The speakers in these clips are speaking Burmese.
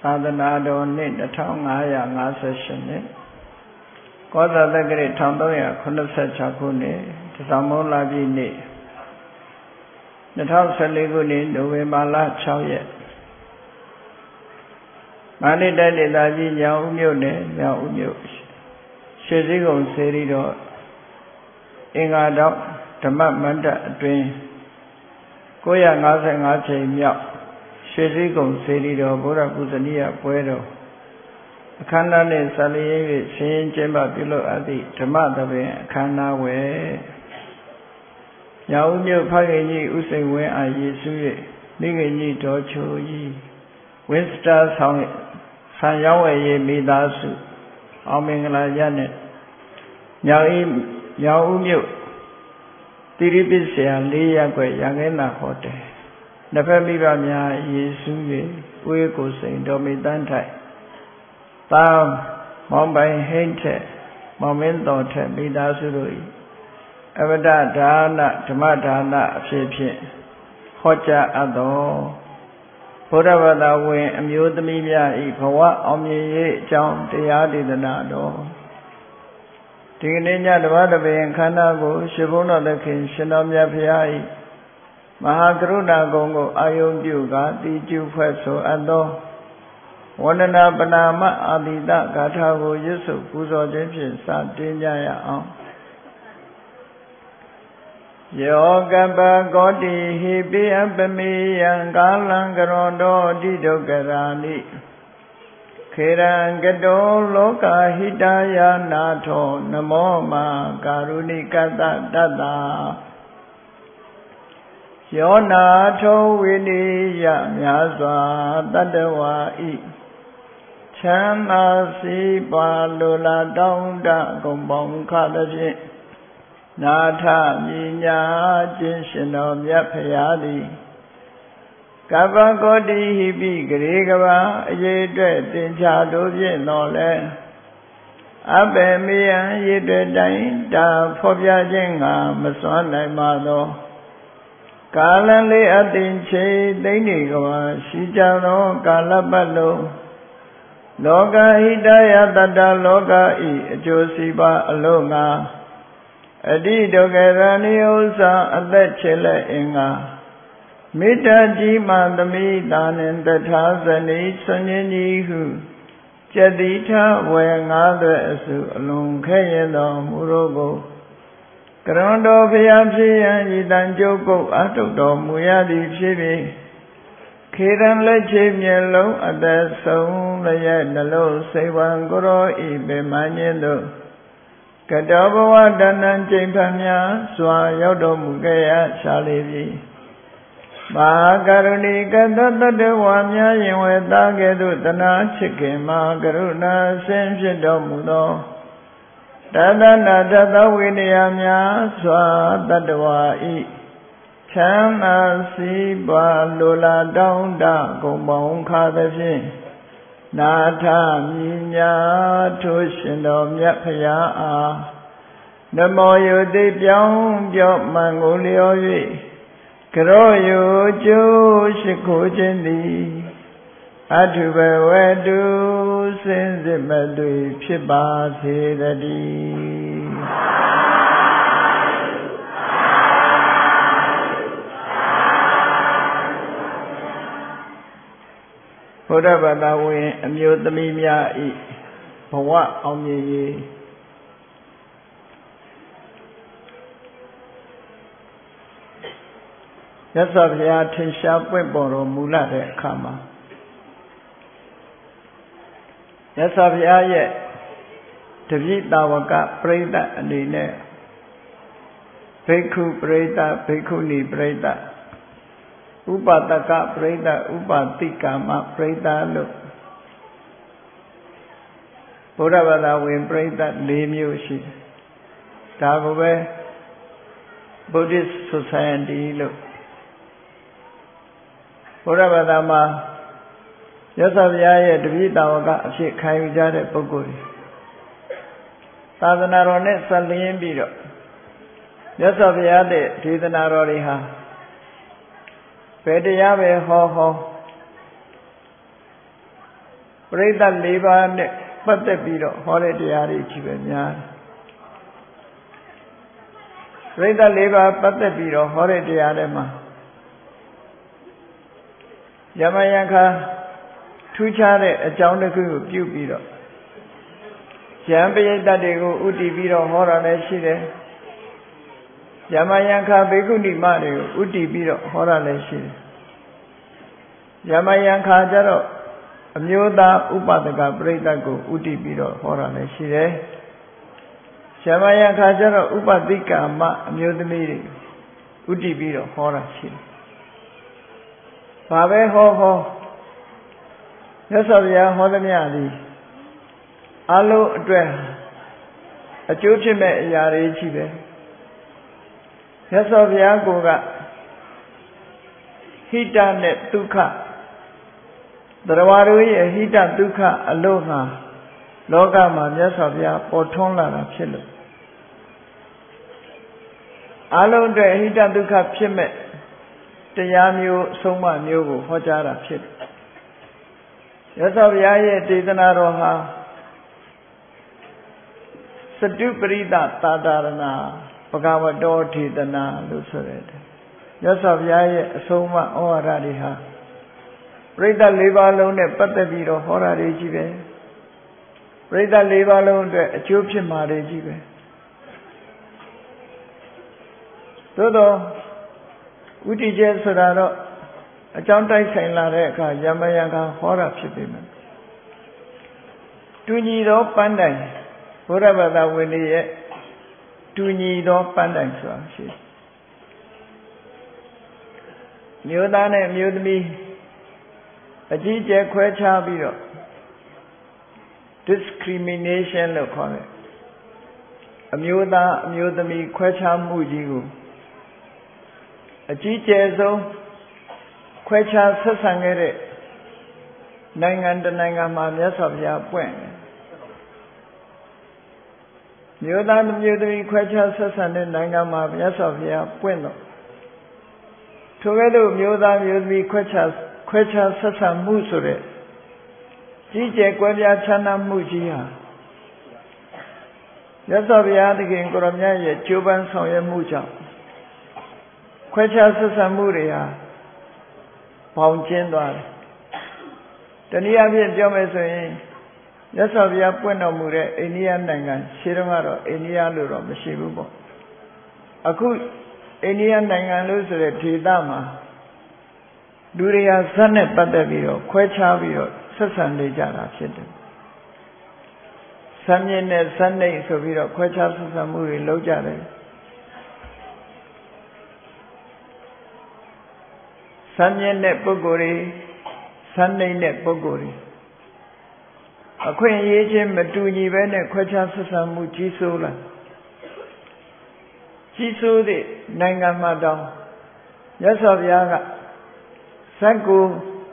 သာသနာတော်နှစ်2558နှစ်ကောဇာတက္ကရာ1386ခုနှစ်တစ္ဆမုန်းလပြည့်နေ့2014ခုနှစ်နိုဝင်ဘာလ6ရက်မန္တလေးတိုင်းဒေသကြီးညောင်ဦးမြို့နယ်ညောင်ဦးမြို့ရွှေစည်းကုံစေရီတော်အင်္ဂါတော်ဓမ္မမန္တအတွင်း955ချိန်မြောက်ရွှေစည်းကုံစေရီတော်ဘုရားပူဇနီယပွဲတော်အခမ်းအနားနှင့်ဆက်လျက်၍ဆင်းကျင်းပပြုလုပ်အပ်သည့်ဓမ္မသဘင်အခမ်းအနားဝယ်ညောင်ဦးမြို့ဖခင်ကြီးဥစိန်ဝင်းအားရည်စူး၍မိခင်ကြီးဒေါ်ချိုကြီးဝင်းစတာဆောင်ဆံရောင်းဝယ်ရေးမိသားစုအောင်မင်္ဂလာရနှင့်ညောင်ဦးမြို့တိရိပစ္စယ4ရပ်ကွက်ရန်ကင်းသာဟိုတယ်နှစ်ဖက်မိဘများရည်စူး၍ဦးရေကိုစိန်တော်မိတန်းထိုက်သာမောင်ပိုင်ဟိမ့်ထက်မောင်မင်းတော်ထက်မိသားစုတို့၏အဝဒဒါနဓမ္မဒါနအဖြစ်ဖြင့်ဟောကြားအပ်သောဘုရားဘာသာဝင်အမျိုးသမီးများ၏ဘဝအောင်မြင်ရေးအကြောင်းတရားဒေသနာတော်ဒီကနေ့ညတပတ်တပင်ခန္ဓာကိုရှင်ဘုန်းတော်သခင်ရှင်တော်မြတ်ဖရာ၏မဟာကရုဏာဂုဏ်ကိုအာယုံပြုကာတည်ကျူဖွဲ့ဆိုအပ်သောဝန္ဒနာပနာမအာတိတဂါထာကိုရွတ်ဆိုပူဇော်ခြင်းဖြင့်စတင်ကြရအောင်ယောကပကောတိဟိပိအပမေယံကာလံကရောတောတိဒုက္ခရာနိခေရံကတောလောကဟိတယာနာထောနမောမာကာရုဏိကတတတ္တာယောနာထောဝိနိယမြာစွာတတ္တဝါဤချမ်းသာစီပါလိုလားတောင်းတဂုံပေါင်းခသဖြင့်နာထမြညာခြင်းရှင်တော်မြတ်ဖရာသည်ကပ္ပကောတိဟိပိဂရေကဘာအရေးအတွက်တင်ချတို့ဖြင့်တော်လဲအဘေမေယံရေအတွက်တိုင်းတာဖော်ပြခြင်းကမစွမ်းနိုင်ပါသောကာလလေးအတင်ချေသိမ့်နေကဘာရှိကြသောကာလပတ်လုံးလောကဟိတယတတ္တလောကဤအကျိုးစီးပွားအလုံးငါအတိဒုက္ခရဏိဥ္စာအသက်ချေလက်အင်္ဂါမေတ္တာကြီးမှသမိတာနှင့်တထာဇနိဆွန်ခြင်းကြီးဟုကျက်တိထဝေငါးသွဲအစုအလွန်ခဲရင်တော်မူရောကိုကရွန်တော်ဖျားဖြစ်ရန်ဤတန်ကြုတ်ကုတ်အထုတ်တော်မူရသည်ဖြစ်ပြီးခေရန်လက်ချေမျက်လုံးအသက်ဆုံးလည်းရဲ့နှလုံးစိတ်ဝံကိုရောဤပေမန်းခြင်းတို့ကတောဘဝတဏ္ဏကျိန်ဖန်များစွာရောက်တော်မူခဲ့ရရှာလေပြီမဟာကရုဏီကတတ္တဝါများရင်ဝေသားကဲ့သို့တနာချစ်ခင်မဟာကရုဏာဆင်းဖြစ်တော်မူသောတသနာတသဝိနည်းများစွာတတ္တဝါဤချမ်းသာစီးပွားလိုလားတောင်းတဂုံပေါင်းခါသဖြင့်နာထမြညာထိုးရှင်တော်မြတ်ဖရာအားနမောယုတိပြောင်းပြောမှန်ကိုလျော်၍ကရောယုကျိုးရှိခိုးခြင်းသည်အထုဘဝတုစင်စစ်မသွေဖြစ်ပါစေတည်းဘုရားဘာသာဝင်အမျိုးသမီးများဤဘဝအောင်မြင်ရေးမြတ်စွာဘုရားထင်ရှားပွင့်ပေါ်တော်မူလာတဲ့အခါမှာမြတ်စွာဘုရားရဲ့တပည့်တာဝကပရိသတ်အနေနဲ့ဘိက္ခုပရိသတ်ဘိက္ခုနီပရိသတ်ဥပတကပရိသတ်ဥပတိကာမပရိသတ်လို့ဘုရားဘာသာဝင်ပရိသတ်၄မျိုးရှိတယ်ဒါကိုပဲ Buddhist Society လို့ဘုရားဘာသာမှာမြတ်စွာဘုရားရဲ့တပည့်တော်ကအဖြစ်ခံယူကြတဲ့ပုဂ္ဂိုလ်တွေသာသနာတော်နဲ့ဆက်လျင်းပြီးတော့မြတ်စွာဘုရားရဲ့ဒေသနာတော်တွေဟာဘယ်တရားပဲဟောပရိသတ်၄ပါးနဲ့ပတ်သက်ပြီးတော့ဟောတဲ့တရားတွေကြီးပဲများပရိသတ်၄ပါးပတ်သက်ပြီးတော့ဟောတဲ့တရားတွေမှာယမယံခါထူးခြားတဲ့အကြောင်းတစ်ခုကိုပြုပြီးတော့ယံပရိသတ်တွေကိုဥတည်ပြီးတော့ဟောတာလည်းရှိတယ်ယမယံခါဘေကုဏိမတွေကိုဥတည်ပြီးတော့ဟောတာလည်းရှိတယ်ယမယံခါကျတော့အမျိုးသားဥပဒကပရိသတ်ကိုဥတည်ပြီးတော့ဟောတာလည်းရှိတယ်ယမယံခါကျတော့ဥပတိကာမအမျိုးသမီးတွေဥတည်ပြီးတော့ဟောတာရှိတယ်ဘာပဲဟောမြတ်စွာဘုရားဟောသမျှသည်အလုံးအတွက်အကျိုးဖြစ်မဲ့အရာတွေကြီးပဲမြတ်စွာဘုရားကိုကဟိတနဲ့ဒုက္ခတရားတို့ရဲ့ဟိတဒုက္ခအလို့ငါလောကမှာမြတ်စွာဘုရားပေါ်ထွန်းလာတာဖြစ်လို့အလုံးအတွက်ဟိတဒုက္ခဖြစ်မဲ့တရားမျိုးအဆုံးအမမျိုးကိုဟောကြားတာဖြစ်တယ်မြတ်စွာဘုရားရဲ့ဒေသနာတော်ဟာစတုပရိသသာသနာဘဂဝတောဒေသနာလို့ဆိုရတယ်မြတ်စွာဘုရားရဲ့အဆုံးအမဩဝါဒတွေဟာပရိသတ်၄ပါးလုံးနဲ့ပတ်သက်ပြီးတော့ဟောတာတွေကြီးပဲပရိသတ်၄ပါးလုံးအတွက်အကျိုးဖြစ်မှာတွေကြီးပဲသို့တော့ဥတည်ကျဆိုတာတော့အကြောင်းတိုက်ဆိုင်လာတဲ့အခါယမယံကဟောတာဖြစ်ပေမဲ့တူညီသောပန်းတိုင်ဘုရားဘာသာဝင်တွေရဲ့တူညီသောပန်းတိုင်ဆိုတာရှိတယ်မျိုးသားနဲ့မျိုးသမီးအကြီးကျယ်ခွဲခြားပြီးတော့ discrimination လို့ခေါ်တယ်အမျိုးသားအမျိုးသမီးခွဲခြားမှုကြီးကိုအကြီးကျယ်ဆုံးခွဲခြားဆက်ဆံခဲ့တဲ့နိုင်ငံတစ်နိုင်ငံမှာမြတ်စွာဘုရားပွင့်တယ်မျိုးသားမျိုးသမီးခွဲခြားဆက်ဆံတဲ့နိုင်ငံမှာမြတ်စွာဘုရားပွင့်တော့ထိုကဲ့သို့မျိုးသားမျိုးသမီးခွဲခြားဆက်ဆံမှုဆိုတဲ့ကြီးကျယ်ကွဲပြားခြားနားမှုကြီးဟာမြတ်စွာဘုရားသခင်ကိုရမြတ်ရဲ့ကြိုးပမ်းဆောင်ရွက်မှုကြောင့်ခွဲခြားဆက်ဆံမှုတွေဟာပေါင်ကျင်းသွားတယ်တနည်းအားဖြင့်ပြောမယ်ဆိုရင်မြတ်စွာဘုရားပွင့်တော်မူတဲ့အိန္ဒိယနိုင်ငံရှေးတုန်းကတော့အိန္ဒိယလို့တော့မရှိဘူးပေါ့အခုအိန္ဒိယနိုင်ငံလို့ဆိုတဲ့ဒေသမှာလူတွေဟာဇတ်နဲ့ပတ်သက်ပြီးတော့ခွဲခြားပြီးတော့ဆက်ဆံနေကြတာဖြစ်တယ်ဇတ်မြင့်နဲ့ဇတ်နှိပ်ဆိုပြီးတော့ခွဲခြားဆက်ဆံမှုတွေလုပ်ကြတယ်ဇတ်မြင့်တဲ့ပုဂ္ဂိုလ်တွေဇတ်နှိပ်တဲ့ပုဂ္ဂိုလ်တွေအခွင့်အရေးချင်းမတူညီပဲနဲ့ခွဲခြားဆက်ဆံမှုကြီးစိုးလာကြီးစိုးတဲ့နိုင်ငံမှာတောင်မြတ်စွာဘုရားကဇတ်ကို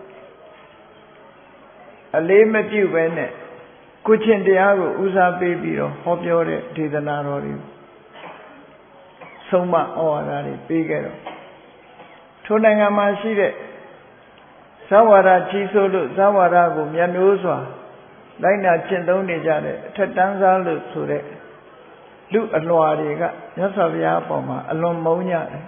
အလေးမပြုပဲနဲ့ကုချင်းတရားကိုဦးစားပေးပြီးတော့ဟောပြောတဲ့ဒေသနာတော်တွေဆုံးမဩဝါဒတွေပေးခဲ့တော့ထိုနိုင်ငံမှာရှိတဲ့ဇဝါဒကြီးစိုးလို့ဇဝါဒကိုမျက်နှိုးစွာလိုက်နာကျင့်သုံးနေကြတဲ့အထက်တန်းစားလို့ဆိုတဲ့လူအလွှာတွေကမြတ်စွာဘုရားအပေါ်မှာအလွန်မုန်းကြတယ်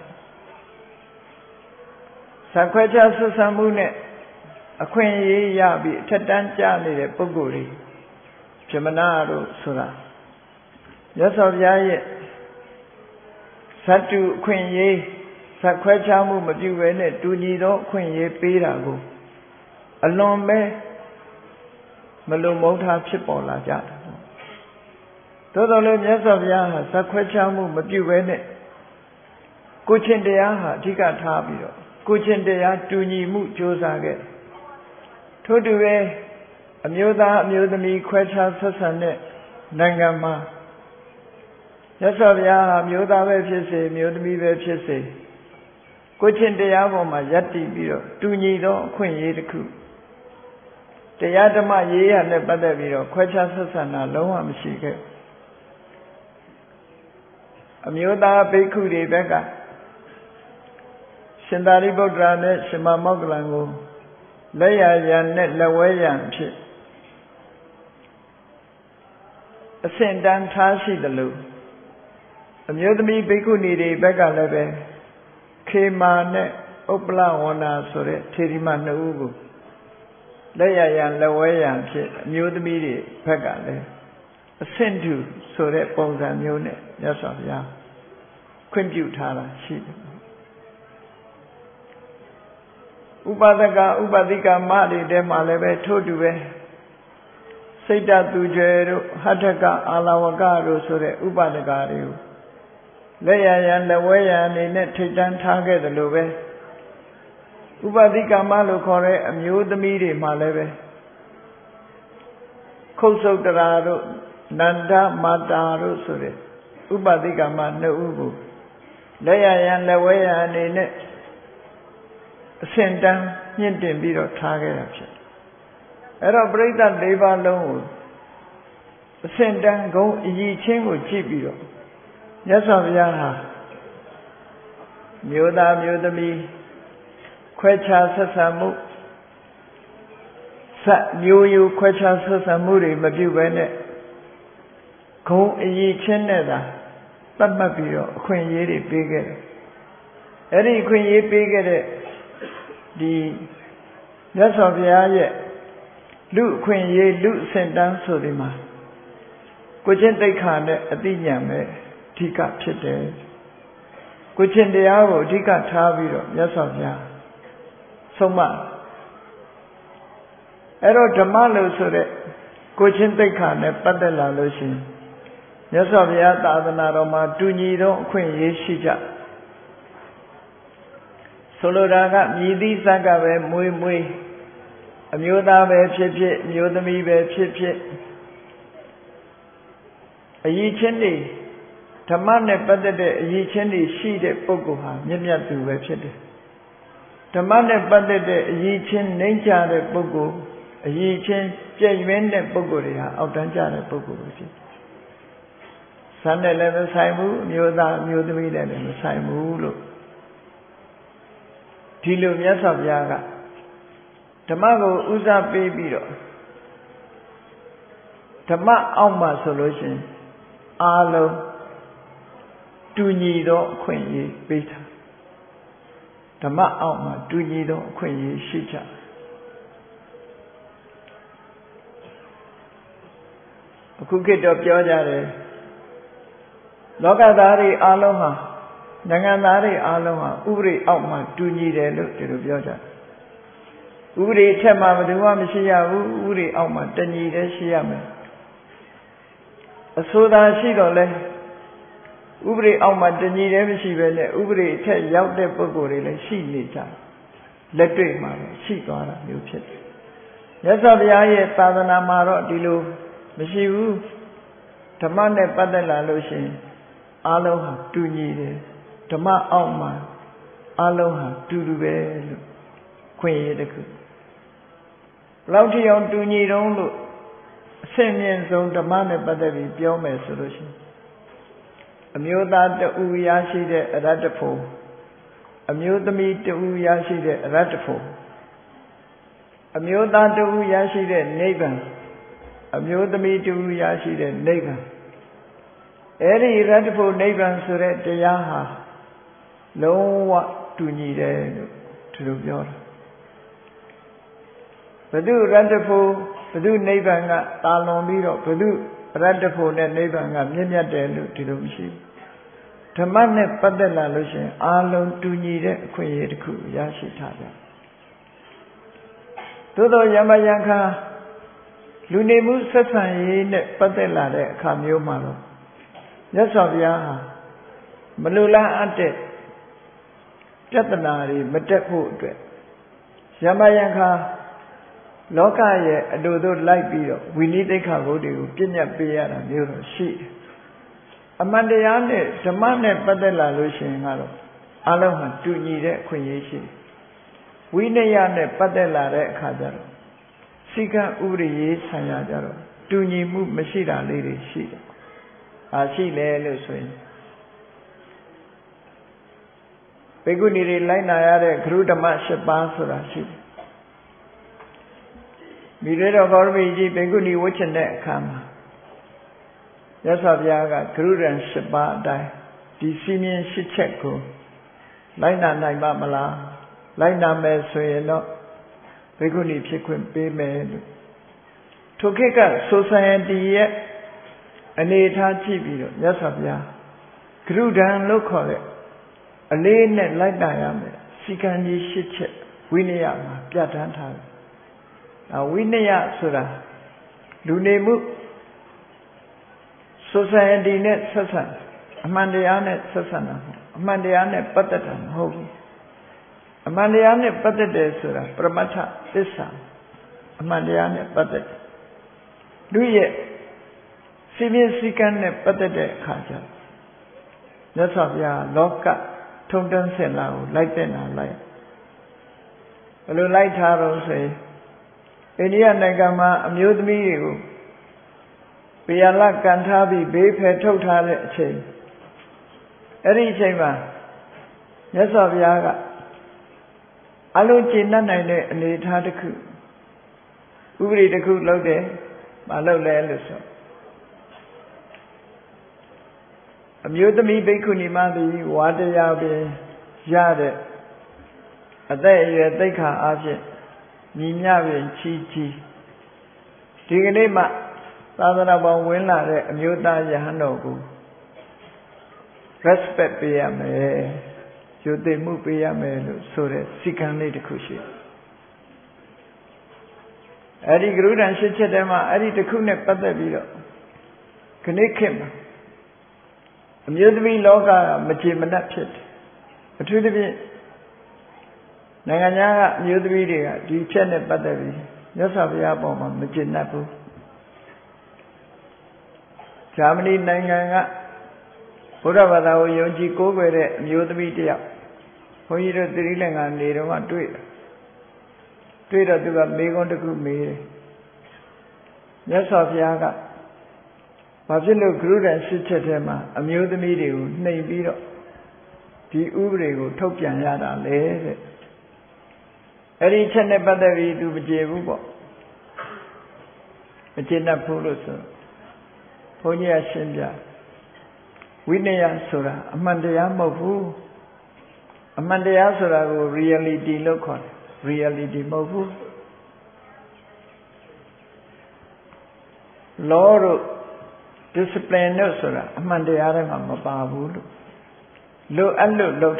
ဇခွဲခြားဆက်ဆံမှုနဲ့အခွင့်အရေးရပြီးအထက်တန်းကျနေတဲ့ပုဂ္ဂိုလ်တွေဗြဟ္မဏတို့ဆိုတာမြတ်စွာဘုရားရဲ့ဇတ္တုအခွင့်အရေးဇခွဲခြားမှုမပြုဘဲနဲ့တူညီသောအခွင့်အရေးပေးတာကိုအလွန်ပဲမလုံမုန်းထားဖြစ်ပေါ်လာကြတယ်သို့တော်လည်းမြတ်စွာဘုရားဟာဇခွဲခြားမှုမပြုဘဲနဲ့ကိုချင်းတရားဟာအဓိကထားပြီးတော့ကိုချင်းတရားတူညီမှုကြိုးစားခဲ့ထို့တူပဲအမျိုးသားအမျိုးသမီးခွဲခြားဆက်ဆံတဲ့နိုင်ငံမှာမြတ်စွာဘုရားဟာမျိုးသားပဲဖြစ်စေမျိုးသမီးပဲဖြစ်စေကိုချင်းတရားပေါ်မှာယက်တည်ပြီးတော့တူညီသောအခွင့်အရေးတစ်ခုတရားဓမ္မရေးရနဲ့ပတ်သက်ပြီးတော့ခွဲခြားဆက်ဆံတာလုံးဝမရှိခဲ့အမျိုးသားဘိက္ခုတွေဘက်ကရှင်သာရိပုတ္တရာနဲ့ရှင်မမောက္ကလံကိုလက်ရရန်နဲ့လက်ဝဲရန်ဖြစ်အဆင့်တန်းထားရှိသလိုအမျိုးသမီးဘိက္ခုနီတွေဘက်ကလည်းပဲခေမာနဲ့ဥပ္ပလဝန္နာဆိုတဲ့ထေရီမနှစ်ဦးကိုလက်ရရန်လက်ဝဲရန်ဖြစ်အမျိုးသမီးတွေဘက်ကလည်းအဆင့်တူဆိုတဲ့ပုံစံမျိုးနဲ့မြတ်စွာဘုရားခွင့်ပြုထားတာရှိတယ်ဥပဒကဥပတိကမတွေတဲမှာလည်းပဲထို့တူပဲစိတ်တသူကျဲတို့ဟထကအာလဝကတို့ဆိုတဲ့ဥပဒကတွေကိုလက်ရရန်လက်ဝဲရန်အနေနဲ့ထိတ်တန်းထားခဲ့တယ်လို့ပဲဥပတိကမလို့ခေါ်တဲ့အမျိုးသမီးတွေမှာလည်းပဲခုတ်ဆုတ်တရာတို့နန္ဒမာတာတို့ဆိုတဲ့ဥပတိကမနှစ်ဦးကိုလက်ရရန်လက်ဝဲရန်အနေနဲ့အဆင့်တန်းမြင့်တင်ပြီးတော့ထားခဲ့တာဖြစ်အဲ့တော့ပရိသတ်၄ပါးလုံးကိုအဆင့်တန်းဂုဏ်အည်ချင်းကိုကြည့်ပြီးတော့မြတ်စွာဘုရားဟာမျိုးသားမျိုးသမီးခွဲခြားဆက်ဆံမှုမျိုးရိုးခွဲခြားဆက်ဆံမှုတွေမပြုဘဲနဲ့ဂုဏ်အည်ချင်းနဲ့သာသတ်မှတ်ပြီးတော့အခွင့်အရေးတွေပေးခဲ့တယ်အဲ့ဒီအခွင့်အရေးပေးခဲ့တဲ့ဒီမြတ်စွာဘုရားရဲ့လူအခွင့်အရေးလူအဆင့်တန်းဆိုဒီမှာကိုချင်းတိတ်ခါနဲ့အတိညာမဲ့အဓိကဖြစ်တယ်ကိုချင်းတရားကိုအဓိကထားပြီးတော့မြတ်စွာဘုရားဆုံးမအဲ့တော့ဓမ္မလို့ဆိုတဲ့ကိုချင်းတိတ်ခါနဲ့ပတ်သက်လာလို့ရှိရင်မြတ်စွာဘုရားသာသနာတော်မှာတူညီသောအခွင့်အရေးရှိကြဆိုလိုတာကမြည်သည့်စကပဲမွေးမွေးအမျိုးသားပဲဖြစ်ဖြစ်အမျိုးသမီးပဲဖြစ်ဖြစ်အည်ချင်းတွေဓမ္မနဲ့ပတ်သက်တဲ့အည်ချင်းတွေရှိတဲ့ပုဂ္ဂိုလ်ဟာမြတ်မြတ်သူပဲဖြစ်တယ်ဓမ္မနဲ့ပတ်သက်တဲ့အည်ချင်းနှိမ့်ချတဲ့ပုဂ္ဂိုလ်အည်ချင်းပြည့်ဝင်းတဲ့ပုဂ္ဂိုလ်တွေဟာအောက်တန်းကျတဲ့ပုဂ္ဂိုလ်ပဲဖြစ်တယ်ဇာတ်နဲ့လည်းမဆိုင်ဘူးအမျိုးသားအမျိုးသမီးနဲ့လည်းမဆိုင်ဘူးလို့ဒီလိုမြတ်စွာဘုရားကဓမ္မကိုဥစားပေးပြီးတော့ဓမ္မအောက်မှာဆိုလို့ရှိရင်အားလုံးတူညီသောအခွင့်အရေးပေးတာဓမ္မအောက်မှာတူညီသောအခွင့်အရေးရှိကြအခုခေတ်တော့ပြောကြတယ်လောကသားတွေအားလုံးဟာနိုင်ငံသားတွေအားလုံးဟာဥပဒေအောက်မှာတူညီတယ်လို့ဒီလိုပြောကြတယ်ဥပဒေအထက်မှာဘယ်သူမှမရှိရဘူးဥပဒေအောက်မှာတညီတည်းရှိရမယ်အဆိုသာရှိတော့လဲဥပဒေအောက်မှာတညီတည်းမရှိပဲနဲ့ဥပဒေအထက်ရောက်တဲ့ပုဂ္ဂိုလ်တွေလည်းရှိနေကြလက်တွေ့မှာလည်းရှိသွားတာမျိုးဖြစ်တယ်မြတ်စွာဘုရားရဲ့သာသနာမှာတော့ဒီလိုမရှိဘူးဓမ္မနဲ့ပတ်သက်လာလို့ရှိရင်အားလုံးဟာတူညီတယ်ဓမ္မအောက်မှာအားလုံးဟာတူတူပဲလို့ခွင့်ရတဲ့ခုဘလောက်ထိအောင်တူညီတုံးလို့အဆင့်မြင့်ဆုံးဓမ္မနဲ့ပတ်သက်ပြီးပြောမယ်ဆိုလို့ရှိရင်အမျိုးသားတဦးရရှိတဲ့အရတ္တဖို့အမျိုးသမီးတဦးရရှိတဲ့အရတ္တဖို့အမျိုးသားတဦးရရှိတဲ့နိဗ္ဗာန်အမျိုးသမီးတဦးရရှိတဲ့နိဗ္ဗာန်အဲ့ဒီရတ္တဖို့နိဗ္ဗာန်ဆိုတဲ့တရားဟာလုံးဝတူညီတယ်လို့သူတို့ပြောတာဘု து ရတ္တဖို့ဘု து နိဗ္ဗာန်ကတာလွန်ပြီးတော့ဘု து ရတ္တဖို့နဲ့နိဗ္ဗာန်ကမြင့်မြတ်တယ်လို့ဒီလိုမရှိဘူးဓမ္မနဲ့ပတ်သက်လာလို့ရှိရင်အားလုံးတူညီတဲ့အခွင့်အရေးတစ်ခုရရှိထားကြသို့သောယမယံခါလူနေမှုဆက်ဆံရေးနဲ့ပတ်သက်လာတဲ့အခါမျိုးမှာတော့မြတ်စွာဘုရားဟာမလိုလားအပ်တဲ့ပြဿနာတွေမတက်ဖို့အတွက်ယမယံခါလောကရဲ့အလိုတို့လိုက်ပြီးတော့ဝိနည်းသိက္ခာဘုဒ္ဓကိုပြည့်ညတ်ပေးရတာမျိုးတော့ရှိတယ်အမှန်တရားနဲ့ဓမ္မနဲ့ပတ်သက်လာလို့ရှိရင်ကတော့အလုံးဟာတူညီတဲ့အခွင့်အရေးရှိတယ်ဝိနည်းနဲ့ပတ်သက်လာတဲ့အခါကျတော့စိကံဥပဒေရေးဆံရကြတော့တူညီမှုမရှိတာလေးတွေရှိတယ်ရှိလေလို့ဆိုရင်ဘေကုဏီတွေလိုက်နာရတဲ့ဂရုဓမ္မ7ပါးဆိုတာရှိတယ်မိရေတော်ဂေါရမီကြီးဘေကုဏီဝတ်ချင်တဲ့အခါမှာရသော်ဘုရားကဂရုရံ7ပါးအတိုင်းဒီစီမင်း8ချက်ကိုလိုက်နာနိုင်ပါမလားလိုက်နာမယ်ဆိုရင်တော့ဘိက္ခုနီဖြစ်ခွင့်ပေးမယ်လို့ထိုခေတ်က society ရဲ့အနေအထားကြည့်ပြီးတော့ရသော်ဘုရားဂရုဒံလို့ခေါ်တဲ့အလေးနဲ့လိုက်နာရမယ်စီကံကြီး8ချက်ဝိနည်းမှာပြဋ္ဌာန်းထားတယ်ဝိနည်းဆိုတာလူနေမှု society နဲ့ဆက်ဆံအမှန်တရားနဲ့ဆက်ဆံတာအမှန်တရားနဲ့ပတ်သက်တာမဟုတ်ဘူးအမှန်တရားနဲ့ပတ်သက်တယ်ဆိုတာပရမတ္ထသစ္စာအမှန်တရားနဲ့ပတ်သက်တယ်လူရဲ့စီမင်းစည်းကမ်းနဲ့ပတ်သက်တဲ့အခါကျမြတ်စွာဘုရားလောကထုံတန်းစင်လာကိုလိုက်တဲ့နာလိုက်ဘယ်လိုလိုက်ထားတော့ဆိုရင်အိန္ဒိယနိုင်ငံမှာအမျိုးသမီးတွေကိုပေရလကန်ထားပြီးဘေးဖယ်ထုတ်ထားတဲ့အချိန်အဲ့ဒီအချိန်မှာမြတ်စွာဘုရားကအလုံးကျေနပ်နိုင်တဲ့အနေအထားတစ်ခုဥပဒေတစ်ခုလုပ်တယ်မလုပ်လဲလို့ဆိုအမျိုးသမီးဘိက္ခုနီမသည်ဝါတရားပင်ရတဲ့အသက်အရွယ်သိက္ခာအဖြစ်ညီမျှပင်ချီဒီကနေ့မှသာသနာ့ဘောင်ဝင်လာတဲ့အမျိုးသားယဟန်တော်ကို respect ပေးရမယ်ယူသိမှုပေးရမယ်လို့ဆိုတဲ့စီကံလေးတစ်ခုရှိတယ်အဲ့ဒီဂရုဒံ8ချက်ထဲမှာအဲ့ဒီတစ်ခုနဲ့ပတ်သက်ပြီးတော့ခဏခေတ်မှာအမျိုးသမီးလောကကမကြေမနက်ဖြစ်တယ်အထူးသဖြင့်နိုင်ငံခြားကအမျိုးသမီးတွေကဒီချက်နဲ့ပတ်သက်ပြီးမြတ်စွာဘုရားပေါ်မှာမကြေနပ်ဘူးဂျာမနီနိုင်ငံကဘုရားဘာသာကိုယုံကြည်ကိုးကွယ်တဲ့အမျိုးသမီးတယောက်ဘုန်းကြီးတို့သီရိလင်္ကာနေတော့မှတွေ့တော့သူကမေခွန်းတစ်ခုမေးတယ်မြတ်စွာဘုရားကဘာဖြစ်လို့ဂရုဒံ8ချက်ထဲမှာအမျိုးသမီးတွေကိုနှိမ်ပြီးတော့ဒီဥပဒေကိုထုတ်ပြန်ရတာလေတဲ့အဲ့ဒီချက်နဲ့ပတ်သက်ပြီးသူမကျေဘူးပေါ့မကျေနပ်ဘူးလို့ဆိုဘုန်းကြီးကရှင်းပြဝိနည်းဆိုတာအမှန်တရားမဟုတ်ဘူးအမှန်တရားဆိုတာကို reality လို့ခေါ်တယ် reality မဟုတ်ဘူး law တို့ discipline တို့ဆိုတာအမှန်တရားတွေမှာမပါဘူးလို့လိုအပ်လို့လုပ်တာ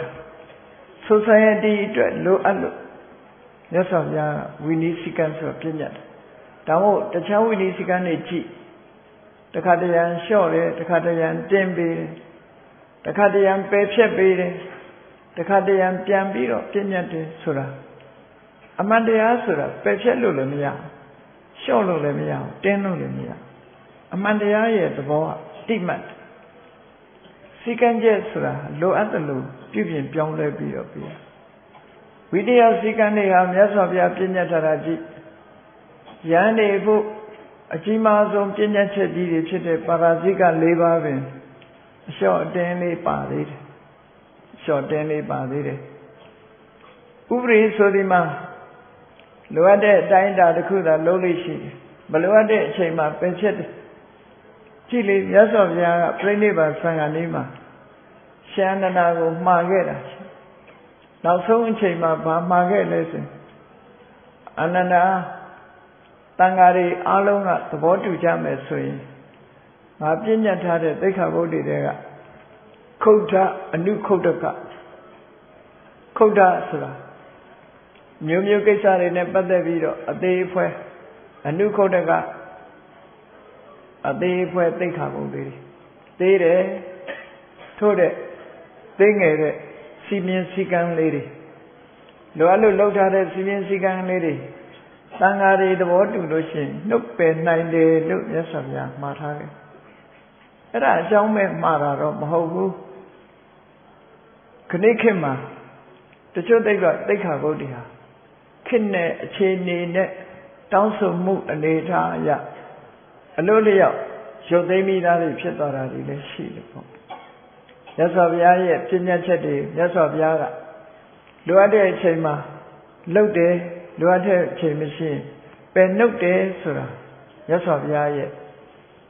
society အတွက်လိုအပ်လို့မြတ်စွာဘုရားဝိနည်းစည်းကမ်းဆိုပြညတ်တယ်ဒါမို့တခြားဝိနည်းစည်းကမ်းတွေကြည့်တခါတရံလျှော့တယ်တခါတရံတင်းပေးတယ်တခါတရံပယ်ဖြတ်ပေးတယ်တခါတရံပြန်ပြီးတော့ပြညတ်တယ်ဆိုတာအမှန်တရားဆိုတာပယ်ဖြတ်လို့လည်းမရလျှော့လို့လည်းမရတင်းလို့လည်းမရအမှန်တရားရဲ့သဘောကတိမှတ်စည်းကမ်းချက်ဆိုတာလိုအပ်တယ်လို့ပြုပြင်ပြောင်းလဲပြီးတော့ပြဝိတရားစည်းကမ်းတွေဟာမြတ်စွာဘုရားပြညတ်ထားတာကြည့်ယန္တိဖို့အကြီးမားဆုံးပြညတ်ချက်ကြီးတွေဖြစ်တဲ့ပါရာဇိက4ပါးပင်အလျှော့အတင်းလေးပါသေးတယ်အလျှော့တင်းလေးပါသေးတယ်ဥပရိဆိုဒီမှာလိုအပ်တဲ့အတိုင်းအတာတစ်ခုသာလုံးလို့ရှိတယ်မလိုအပ်တဲ့အချိန်မှာပယ်ချက်တယ်ကြည့်လေမြတ်စွာဘုရားကပြိဋိဘံသံဃာနည်းမှာရှန္ဒနာကိုမှာခဲ့တာနောက်ဆုံးအချိန်မှာဗာမှာခဲ့လဲဆိုအနန္ဒာတန်ဃာတွေအားလုံးကသဘောတူကြမယ်ဆိုရင်ငါပြညတ်ထားတဲ့သိက္ခာပုဒ်တွေကခုဒ္ဓအနုခုဒ္ဓကခုဒ္ဓဆိုတာမျိုးမျိုးကိစ္စတွေနဲ့ပတ်သက်ပြီးတော့အသေးအဖွဲအနုခုဒ္ဓကအသေးအဖွဲသိက္ခာပုဒ်တွေသေးတယ်ထို့တဲ့သိငယ်တဲ့စီမင်းစည်းကမ်းလေးတွေလိုအပ်လို့လောက်ထားတဲ့စီမင်းစည်းကမ်းလေးတွေသံဃာတွေသဘောတူလို့ရှိရင်နှုတ်ပယ်နိုင်တယ်လို့မြတ်စွာဘုရားမှာထားတယ်အဲ့ဒါအကြောင်းမဲ့မှားတာတော့မဟုတ်ဘူးခဏခေတ်မှာတချို့သိက္ခာပုဒ်တွေဟာခေတ်နဲ့အခြေအနေနဲ့တောင်းဆိုမှုအနေထားအရအလို့လျောက်ရုပ်သိမ်းမိသားတွေဖြစ်သွားတာတွေလည်းရှိတယ်ပေါ့မြတ်စွာဘုရားရဲ့ပြညတ်ချက်တွေမြတ်စွာဘုရားကလိုအပ်တဲ့အချိန်မှာလှုပ်တယ်လိုအပ်တဲ့အချိန်မရှိရင်ပယ်နှုတ်တယ်ဆိုတာမြတ်စွာဘုရားရဲ့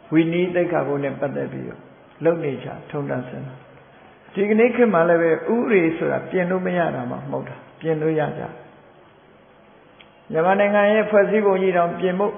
ဝိနည်းသိက္ခာပုဒ်နဲ့ပတ်သက်ပြီးတော့လုပ်နေကြထုံတန်းစင်ဒီကနေ့ခေတ်မှာလည်းပဲဥရေဆိုတာပြင်လို့မရတာမှမဟုတ်တာပြင်လို့ရကြမြန်မာနိုင်ငံရဲ့ဖွဲ့စည်းပုံကြီးတောင်ပြင်ဖို့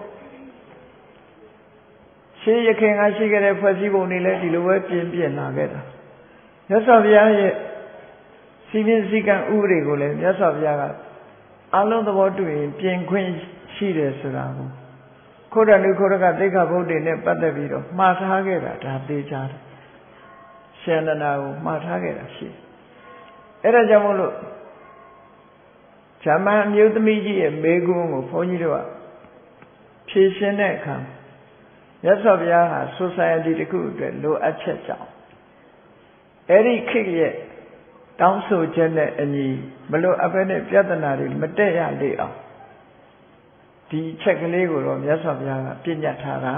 ရှေးရခင်ကရှိခဲ့တဲ့ဖွဲ့စည်းပုံတွေလည်းဒီလိုပဲပြင်လာခဲ့တာမြတ်စွာဘုရားရဲ့စီမင်းစည်းကမ်းဥပဒေကိုလည်းမြတ်စွာဘုရားကအလုံးသဘောတူရင်ပြင်ခွင့်ရှိတယ်ဆိုတာကိုခိုးတဏှုခိုးရကသိက္ခာပုဒ်တွေနဲ့ပတ်သက်ပြီးတော့မှားထားခဲ့တာဒါသိကြတယ်ရှင်နနာကိုမှားထားခဲ့တာရှိအဲ့ဒါကြောင့်မို့လို့ဇမန်အမျိုးသမီးကြီးရဲ့မေကွန်းကိုဘုန်းကြီးတို့ကဖြေရှင်းတဲ့အခါမြတ်စွာဘုရားဟာ society တစ်ခုအတွက်လိုအပ်ချက်ကြောင့်အဲ့ဒီခေတ်ရဲ့တောင်းဆိုချက်နဲ့အညီမလိုအပ်ဘဲနဲ့ပြဿနာတွေမတက်ရလေအောင်ဒီချက်ကလေးကိုတော့မြတ်စွာဘုရားကပြညတ်ထားတာ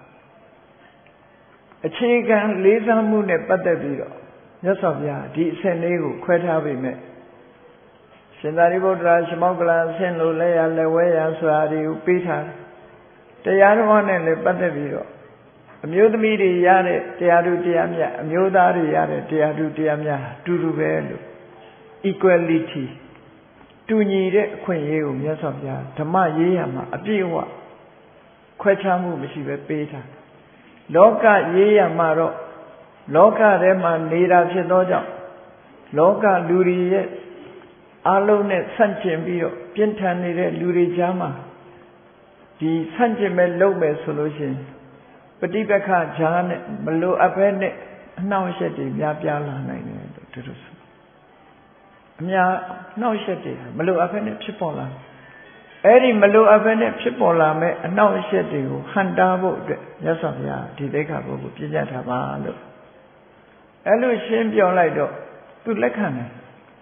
အခြေခံလေးစားမှုနဲ့ပတ်သက်ပြီးတော့မြတ်စွာဘုရားဒီအဆင့်လေးကိုခွဲထားပေမဲ့ရှင်သာရိပုတ္တရာရှမောက္ကလအဆင့်လိုလဲရလဲဝဲရဆိုတာတွေကိုပေးထားတယ်တရားတော်နဲ့လည်းပတ်သက်ပြီးတော့အမျိုးသမီးတွေရတဲ့တရားသူတရားမြတ်အမျိုးသားတွေရတဲ့တရားသူတရားမြတ်တူတူပဲလို့ equality တူညီတဲ့အခွင့်အရေးကိုမြတ်စွာဘုရားဓမ္မရေးရမှာအပြည့်အဝခွဲခြားမှုမရှိပဲပေးထားလောကရေးရမှာတော့လောကထဲမှာနေတာဖြစ်သောကြောင့်လောကလူတွေရဲ့အလုံးနဲ့ဆန့်ကျင်ပြီးတော့ပြင်းထန်နေတဲ့လူတွေကြားမှာဒီဆန့်ကျင်မဲ့လုပ်မယ်ဆိုလို့ရှိရင်ပฏิပက္ခဈာနဲ့မလိုအပ်ဘဲနဲ့အနှောင့်အယှက်တွေများပြားလာနိုင်တယ်လို့သူတို့ဆိုအများနှောင့်အယှက်တွေမလိုအပ်ဘဲနဲ့ဖြစ်ပေါ်လာအဲ့ဒီမလိုအပ်ဘဲနဲ့ဖြစ်ပေါ်လာမဲ့အနှောင့်အယှက်တွေကိုဟန်တားဖို့အတွက်မြတ်စွာဘုရားဒီသိက္ခာပုဒ်ကိုပြညတ်ထားပါလို့အဲ့လိုရှင်းပြောလိုက်တော့သူလက်ခံတယ်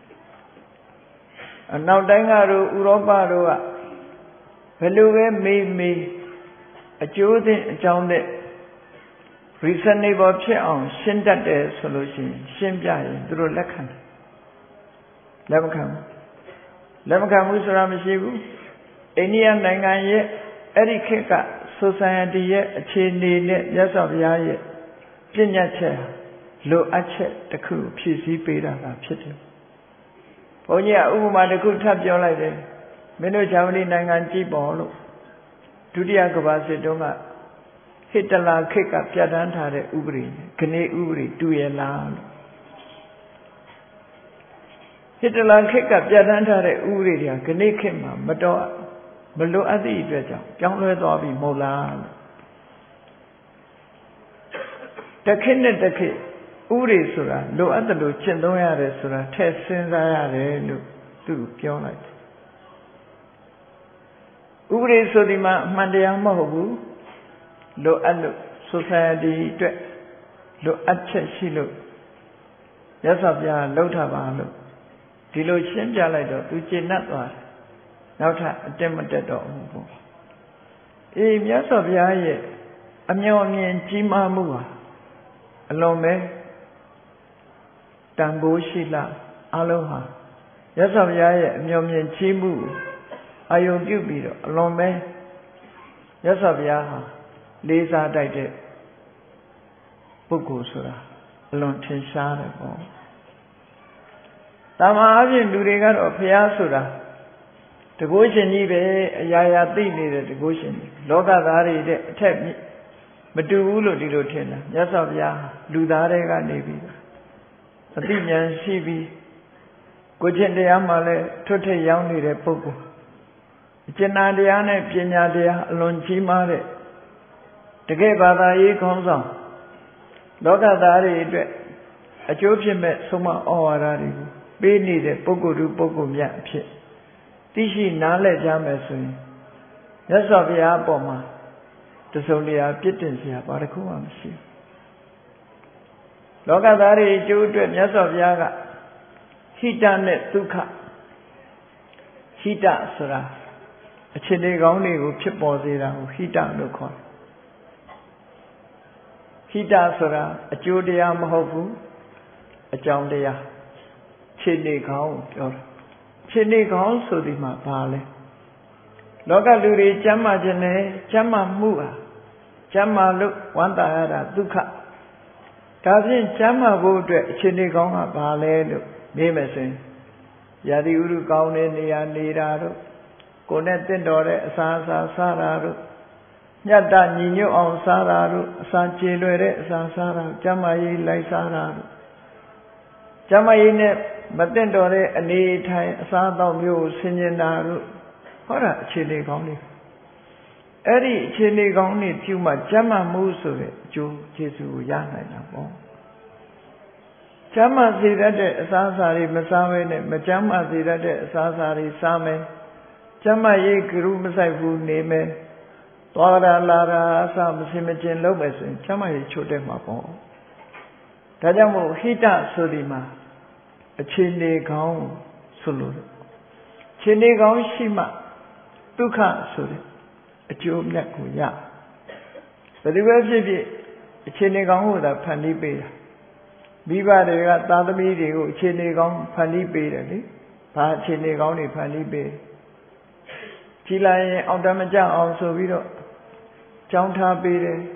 အနောက်တိုင်းကတို့ဥရောပတို့ကဘယ်လိုပဲမေးအကျိုးသင့်အကြောင်းတဲ့ reasonable ဖြစ်အောင်ရှင်းတတ်တယ်ဆိုလို့ရှိရင်ရှင်းပြရင်သူတို့လက်ခံတယ်လက်မခံဘူးဆိုတာမရှိဘူးအိန္ဒိယနိုင်ငံရဲ့အဲ့ဒီခေတ်က society ရဲ့အခြေအနေနဲ့မြတ်စွာဘုရားရဲ့ပြညတ်ချက်လိုအပ်ချက်တစ်ခုဖြည့်ဆည်းပေးတာဖြစ်တယ်ဘုန်းကြီးကဥပမာတစ်ခုထပ်ပြောလိုက်တယ်မင်းတို့ဂျာမနီနိုင်ငံကြည့်ပေါ်လို့ဒုတိယကမ္ဘာစစ်တုန်းကဟစ်တလာခေတ်ကပြဋ္ဌာန်းထားတဲ့ဥပဒေခဏဥပဒေတူရလားလို့ဟစ်တလာခေတ်ကပြဋ္ဌာန်းထားတဲ့ဥပဒေတွေကခဏခေတ်မှာမလိုအပ်သည့်အတွက်ကြောင့်ပြောင်းလဲသွားပြီမဟုတ်လားလို့တစ်ခေတ်နဲ့တစ်ခေတ်ဥပဒေဆိုတာလိုအပ်တယ်လို့ကျင့်သုံးရတယ်ဆိုတာထည့်စဉ်းစားရတယ်လို့သူပြောလိုက်တယ်ဥပဒေဆိုဒီမှာအမှန်တရားမဟုတ်ဘူးလိုအပ်လို့ society အတွက်လိုအပ်ချက်ရှိလို့ရသော်ပြလှုပ်ထားပါလို့ဒီလိုရှင်းပြလိုက်တော့သူကျေနပ်သွားတယ်နောက်ထပ်အတက်မတက်တော့ဘူးပေါ့အေးမြတ်စွာဘုရားရဲ့အမျှော်မြင်ကြီးမားမှုဟာအလွန်ပဲတန်ဖိုးရှိလားအလုံးဟာမြတ်စွာဘုရားရဲ့အမျှော်မြင်ကြီးမှုအာယုံပြုပြီးတော့အလွန်ပဲမြတ်စွာဘုရားဟာလေးစားတိုက်တဲ့ပုဂ္ဂိုလ်ဆိုတာအလွန်ထင်ရှားတယ်ပေါ့တာမန်အပြင်လူတွေကတော့ဘုရားဆိုတာတကုရှင်ကြီးပဲအရာရာသိနေတဲ့တကုရှင်ကြီးလောကသားတွေတဲ့အထက်မတူဘူးလို့ဒီလိုထင်တာမြတ်စွာဘုရားလူသားတွေကနေပြီးအသိဉာဏ်ရှိပြီးကိုကျင့်တရားမှလည်းထွတ်ထိပ်ရောက်နေတဲ့ပုဂ္ဂိုလ်အကျဉ်းတရားနဲ့ပညာတရားအလွန်ကြီးမားတဲ့တကယ်ဘာသာရေးခေါင်းဆောင်လောကသားတွေအတွက်အကျိုးဖြစ်မဲ့ဆုံးမဩဝါဒတွေကိုပေးနေတဲ့ပုဂ္ဂိုလ်သူပုဂ္ဂိုလ်မြတ်အဖြစ်သိရှိနားလည်ကြမယ်ဆိုရင်မြတ်စွာဘုရားအပေါ်မှာတစုံတရာပြစ်တင်စရာဘာတစ်ခုမှမရှိဘူးလောကသားတွေအကျိုးအတွက်မြတ်စွာဘုရားကဟိတနဲ့ဒုက္ခဟိတဆိုတာအခြေအနေကောင်းတွေကိုဖြစ်ပေါ်စေတာကိုဟိတလို့ခေါ်တယ်ဟိတဆိုတာအကျိုးတရားမဟုတ်ဘူးအကြောင်းတရားခြေနေကောင်းပြောတာခြေနေကောင်းဆိုဒီမှာဘာလဲလောကလူတွေကျမ်းမာခြင်းနဲ့ကျမ်းမာမှုဟာ Jamalu Wantara Dukkha. Dasin Jamabu Chinigonga Balelu, Mimesin. Yadi Uru Gaune Nia Niraru, Gonetin Dore Sasa Sararu, Yada Nino on Sararu, Sanchilure Sasara, Jamai Lai Sararu. Jamaine Matendore Anita Sada Mu Sininaru, Hora Chiligoni. Eri Chiligoni Tuma Jama Musure, Ju Jesu Yana. Jama Zirade Sasari Masame, Majama Zirade Sasari Same, Jama Ye Guru Masaifu Neme, Tora Lara Sam Simajin Lopez, Jama Ye Chodemapo. Tajamu Hita Sudima, a Chini Gong Sulu. Chini Gong Shima, Duka Suri, a Jum Yakuya. The river a Chini Gong with a Pandibe. Viva de Tadami, Chini Gong Pandibe, Pa Chini Gong Pandibe. Chila Aldamaja also Vido, Jonta Bede.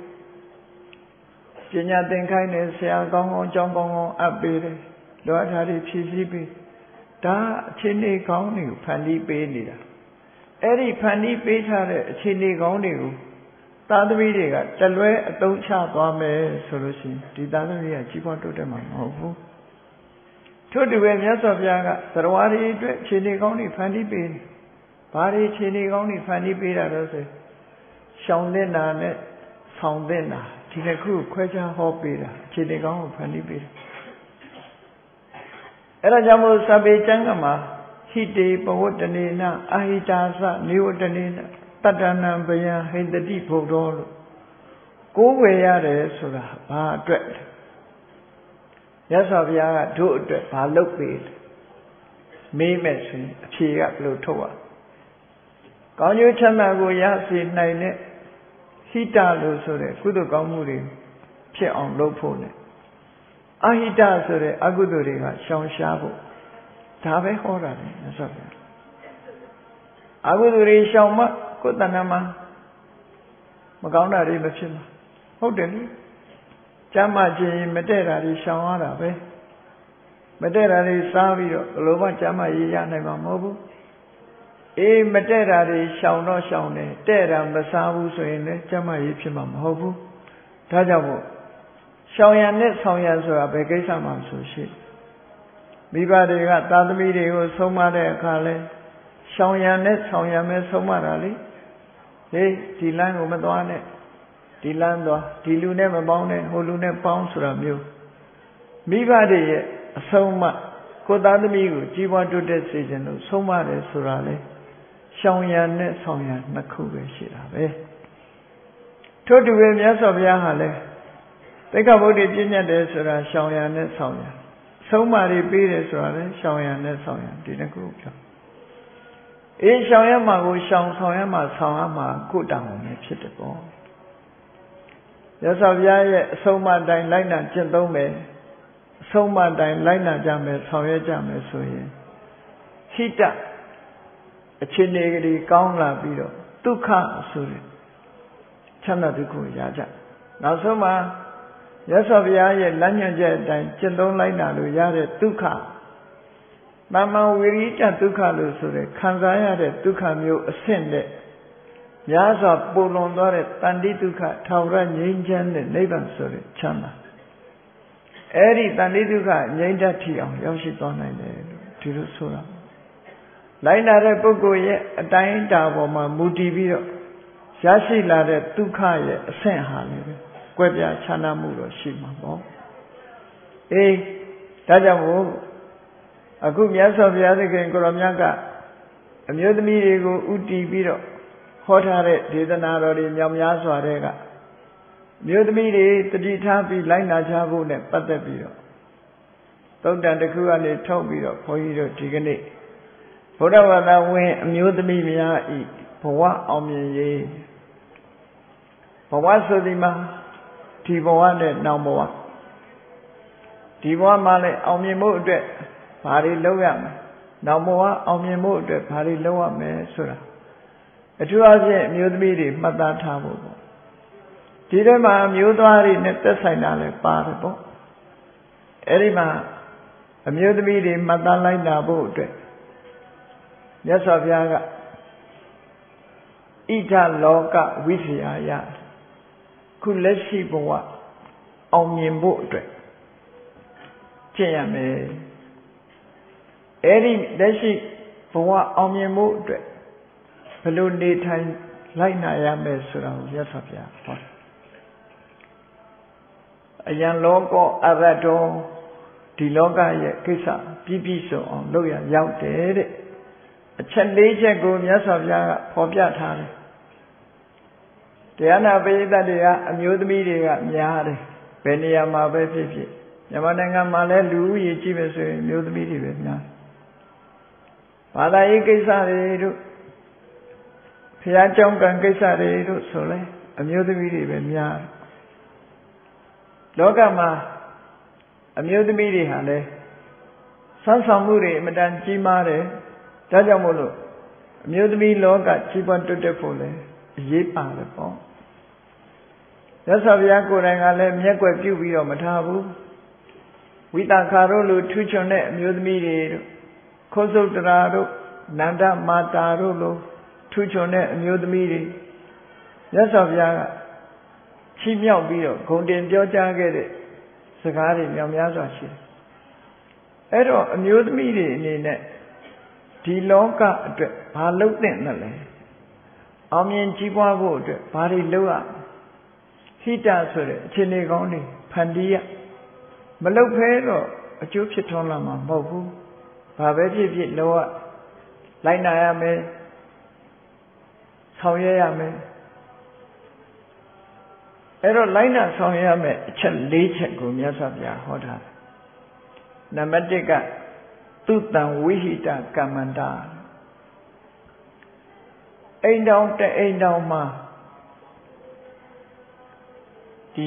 Jinya Denkine, Sia Gongo, John Gongo, Abede, Lord Harry Chizibi, Da Chini Goni, Pandi Benida. Eri Pandi Beta, Chini Goni, Tadvidiga, Talwe, Docha, Dame, Solution, Didania, Chipa to them, Hofu. To the way, yes of Yaga, Sarawari, Chini Goni, Pandi Ben, Pari Chini Goni, Pandi Beta, Shaundena, Soundena. Tinaku, Quaja Hopida, Chiligon, Panibid. Erajamu Sabi Jangama, Hiti, Pawotanina, Ahitasa, Newotanina, Tatana Baya, in the deep door. Go where are Sura, Ba Dread. Yes, of Yaga, do it, Ba look bit. Me messing, Chia Plutoa. Gonu Chamago Yasi Nine. Hita Lusore, Kudu Gamuri, Che on Lopone. Ahita Sore, Aguduriga, Shon Shabu. Tabe Hora, Nasabia. Aguduri Shama, Kutanama, Magana Ribachima. Hoden Jamaji, Medera, Shamara, Medera, Savio, Lova Jama Yanema Mobu. E Matera shall not shown it, Terra Masavu so in the Jama Yipimam Hobu, Tajabu. Shaoyan net Soyan so a Begasaman so shit. Biba de Tadami de Somare Kale, Shaoyan net Soyame Somarali, Eh, Tilan Umadwane, Tilando, Tilune Mabone, Holune Pounsura Mu. Biba de Soma, Kodadamigu, Jiwa to decision, Somare Surale. Shaoyan net Soyan, Nakuga Shirabe. Told the way, yes of Yahale. Think about the Jinya de Sura, Shaoyan net Soyan. So many beaters rather, Shaoyan net Soyan, didn't go. In Shaoyama, who Shang Soyama, Sawama, good down, acceptable. Yes of Yah, so much thy lina gentleman, so much thy lina jame, Soya jame, so ye. Hita. A Chinegri Gaunla Bido, Duka Suri Chana Duku Yaja. Now, Soma, yes of Yaya, Lanya Jet, and Chendon Lina, Yare, Duka. Mama Wirita Duka Lusure, Kanzaya, Duka Mu ascended. Yasa Bolondore, Tandi Duka, Taura, Ninjan, Neban Suri, Chana. Eri Tandi Duka, Nenda Tiam, Yoshitona, Tirusura. Laina Boko ye, a dying Davoma, Mudivio, Yashi Lade, Duka, a Saint Halley, Guabia Chana Muro, Shima. Eh, Tajamu, a good yes of the other game, Goramiaga, a Mudimigo, Uti Bido, Hotare, Didanaro, Yamyaswa Rega. Mudimidi, the Ditapi, Laina Jabu, and Patabio. Don't the Kuani Tobio, Poido, Tigani. Podavada went Mudimia, Powa Omi, Powasodima, Tivoane, Namoa. Tivoa Male, Omi Mode, Pari Loam, Namoa, Omi Mode, Pari Loam, Sura. A 2 hours Mudimidi, Mata Tabo. ဒီထဲမှာအမျိုးသားတွေနဲ့သက်ဆိုင်တာလည်းပါတယ်ပေါ့အဲ့ဒီမှာအမျိုးသမီးတွေမှတ်သားလိုက်တာဖို့အတွက်မြတ်စွာဘုရားကဣထလောကဝိစီယာယခုလက်ရှိဘဝအောင်မြင်ဖို့အတွက်ကျင့်ရမယ်အဲ့ဒီလက်ရှိဘဝအောင်မြင်ဖို့အတွက်ဘယ်လိုနေထိုင်လိုက်နာရမယ်ဆိုတာကိုမြတ်စွာဘုရားဟောအယံလောကအရတ္တောဒီလောကရဲ့ကိစ္စပြည့်စုံအောင်လုပ်ရရောက်တယ်တဲ့အချက်၄ချက်ကိုမြတ်စွာဘုရားကဖော်ပြထားတယ်တရားနာပရိသတ်တွေကအမျိုးသမီးတွေကများတယ်ဘယ်နေရာမှာပဲဖြစ်ဖြစ်မြန်မာနိုင်ငံမှာလည်းလူဦးရေကြီးပဲဆိုရင်အမျိုးသမီးတွေပဲများဘာသာရေးကိစ္စတွေတို့ဘုရားကျောင်းကံကိစ္စတွေတို့ဆိုလဲအမျိုးသမီးတွေပဲများလောကမှာအမျိုးသမီးတွေဟာလည်းဆန်းဆောင်မှုတွေအမတန်ကြီးမားတယ်ဒါကြောင့်မို့လို့အမျိုးသမီးလောကကြီးပွားတိုးတက်ဖို့လည်းအရေးပါတယ်ပေါ့ရသော်ဘုရားကိုယ်တိုင်ကလည်းမျက်ွယ်ပြုပြီးတော့မထားဘူးဝိသခါတို့လိုထူးချွန်တဲ့အမျိုးသမီးတွေတို့ခောသုတ္တရာတို့နန္ဒမာတာတို့လိုထူးချွန်တဲ့အမျိုးသမီးတွေရသော်ဘုရားကချီးမြှောက်ပြီးတော့ဂုဏ်တင်ပြောကြားခဲ့တဲ့စကားတွေမြောက်များစွာရှိတယ်အဲ့တော့အမျိုးသမီးတွေအနေနဲ့ဒီလောကအတွက်ဘာလုပ်သင့်တယ်လဲအောင်မြင်ကြီးပွားဖို့အတွက်ဘာတွေလုပ်ရဟိတဆိုတဲ့အခြေအနေကောင်းတွေဖန်တီးရမလုပ်ဖဲတော့အကျိုးဖြစ်ထွန်းလာမှာမဟုတ်ဘူးဘာပဲဖြစ်ဖြစ်လောကလိုက်နာရမယ်ဆောင်ရွက်ရမယ်အဲ့တော့လိုက်နာဆောင်ရွက်ရမယ်အချက်၄ချက်ကိုမြတ်စွာဘုရားဟောထားတယ်နံပါတ်1ကသုတံဝိဟိတကမ္မန္တာအိမ်တော်တအိမ်တော်မှာဒီ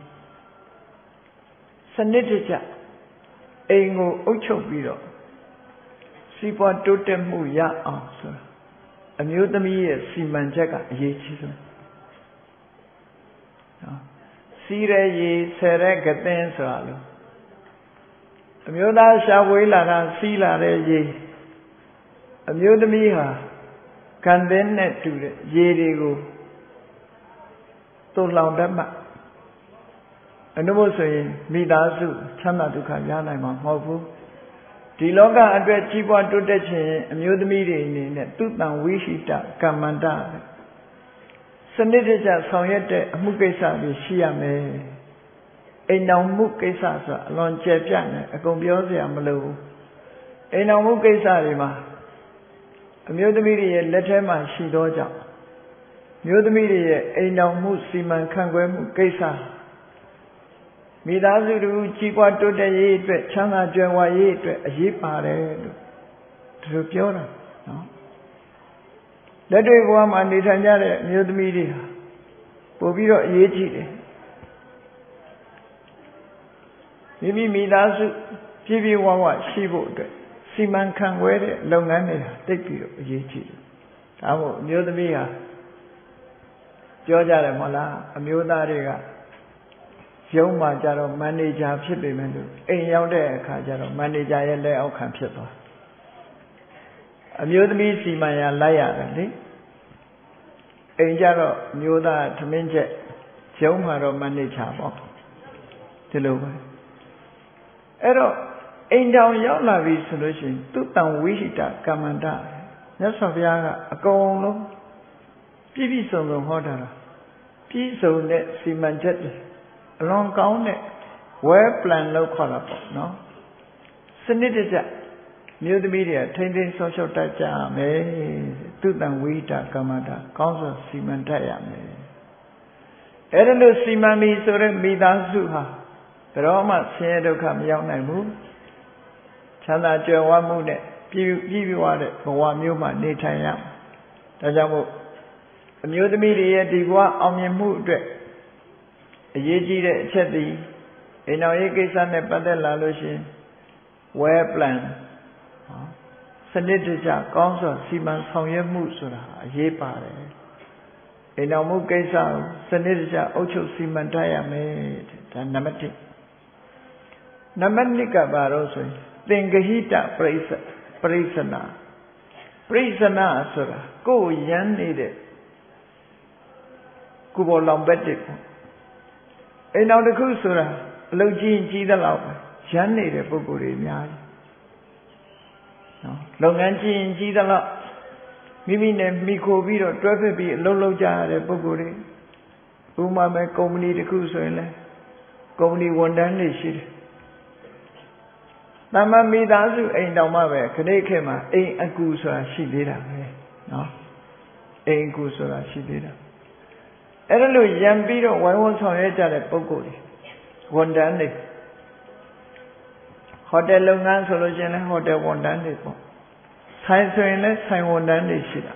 စနစ်တကျအိမ်ကိုအုပ်ချုပ်ပြီးတော့စီးပွားတိုးတက်မှုရအောင်ဆိုတာအမျိုးသမီးရဲ့စီမံချက်ကအရေးကြီးဆုံးနော်စီးရဲရေဆယ်ရဲကသင်းဆိုတာလို့အမျိုးသားရှားဝေးလာတာစီးလာတဲ့ရေအမျိုးသမီးဟာကန်သင်းနဲ့တူတဲ့ရေတွေကိုသို့လောင်တတ်မှအနုမို့ဆိုရင်မိသားစုချမ်းသာဒုက္ခရနိုင်မှာမဟုတ်ဘူးဒီလောကအတွက်ကြီးပွားတိုးတက်ခြင်းအမျိုးသမီးတွေအနေနဲ့သုတံဝိဟိတကမ္မန္တစနစ်တကျဆောင်ရွက်တဲ့အမှုကိစ္စတွေရှိရမယ်အိမ်တော်မှုကိစ္စဆိုတာအလွန်ကျယ်ပြန့်တယ်အကုန်ပြောစရာမလိုဘူးအိမ်တော်မှုကိစ္စတွေမှာအမျိုးသမီးတွေရဲ့လက်ထဲမှာရှိသောကြောင့်မျိုးသမီးတွေရဲ့အိမ်တော်မှုစီမံခန့်ခွဲမှုကိစ္စမိသားစုတို့ကြီးပွားတိုးတက်ရေးအတွက်ချမ်းသာကြွယ်ဝရေးအတွက်အရေးပါတယ်လို့သူတို့ပြောတာနော်လက်တွေ့ဘဝမှာနေထိုင်ကြတဲ့အမျိုးသမီးတွေဟာပို့ပြီးတော့အရေးကြီးတယ်မိသားစုပြည့်ပြည့်ဝဝရှိဖို့အတွက်စီမံခန့်ခွဲတဲ့လုပ်ငန်းတွေဟာတိတ်ပြီးတော့အရေးကြီးတယ်ဒါမို့အမျိုးသမီးဟာပြောကြတယ်မဟုတ်လားအမျိုးသားတွေကရုံးမှာကြတော့မန်နေဂျာဖြစ်ပေမဲ့လို့အိမ်ရောက်တဲ့အခါကျတော့မန်နေဂျာရဲ့လက်အောက်ခံဖြစ်သွားအမျိုးသမီးစီမံရလိုက်ရတယ်လေအိမ်ကြတော့မျိုးသားသမင်းချက်ရုံးမှာတော့မန်နေဂျာပေါ့ဒီလိုပဲအဲ့တော့အိမ်တောင်ရောက်လာပြီဆိုလို့ရှိရင်သုတံဝိဟိတကမ္မန္တမြတ်စွာဘုရားကအကုန်လုံးပြည့်ပြည့်စုံစုံဟောတာပြည့်စုံတဲ့စီမံချက်တွေအလွန်ကောင်းတဲ့ well plan လို့ခေါ်တာပေါ့နော်စနစ်တကျမျိုးသမီးတွေကထိမ့်သိမ်းဆော့ရှော့တတ်ကြမယ်သုတံဝိဟိတကမ္မန္တကောင်းစွာစီမံတတ်ရမယ်အဲ့ဒါလို့စီမံပြီးဆိုတဲ့မိသားစုဟာဘယ်တော့မှဆင်းရဲဒုက္ခမရောက်နိုင်ဘူးချမ်းသာကြွယ်ဝမှုနဲ့ပြည့်ဝတဲ့ဘဝမျိုးမှာနေထိုင်ရဒါကြောင့်မို့အမျိုးသမီးတွေရဲ့ဒီဘဝအောင်မြင်မှုအတွက်အရေးကြီးတဲ့အချက်သည်အိမ်တော်ရေးကိစ္စနဲ့ပတ်သက်လာလို့ရှိရင် well plan စနစ်တကျကောင်းစွာစီမံဆောင်ရွက်မှုဆိုတာအရေးပါတယ်အိမ်တော်မှုကိစ္စကိုစနစ်တကျအုပ်ချုပ်စီမံထားရမယ်ဒါနံပါတ်1နံပါတ်2ကဘာလို့ဆိုရင်သင်္ကဟိတပရိစ္ဆနာဆိုတာကိုယ်ရမ်းနေတဲ့ကိုယ်ပေါ်လောင်ဘက်တွေပေါ့အိမ်တော်တစ်ခုဆိုတာအလုပ်ကြီးသလောက်ပဲရမ်းနေတဲ့ပုဂ္ဂိုလ်တွေအများကြီးနော်လုပ်ငန်းကြီးသလောက်မိမိနဲ့မိခိုပြီးတော့တွဲဖက်ပြီးအလုပ်လုပ်ကြရတဲ့ပုဂ္ဂိုလ်တွေဥပမာမဲ့ကုမ္ပဏီတစ်ခုဆိုရင်လည်းကုမ္ပဏီဝန်ထမ်းတွေရှိတယ်တမန်မိသားစုအိမ်တော်မှပဲခဏခေတ်မှာအိမ်အကူဆိုတာရှိသေးတာပဲနော်အိမ်အကူဆိုတာရှိသေးတာအဲ့ဒါလို့ရံပြီးတော့ဝိုင်းဝန်းဆောင်ရွက်ကြတဲ့ပုဂ္ဂိုလ်တွေဝန်ထမ်းတွေဟိုတယ်လုပ်ငန်းဆိုလို့ရှိရင်လည်းဟိုတယ်ဝန်ထမ်းတွေပေါ့ဆိုင်ဆိုရင်လည်းဆိုင်ဝန်ထမ်းတွေရှိတာ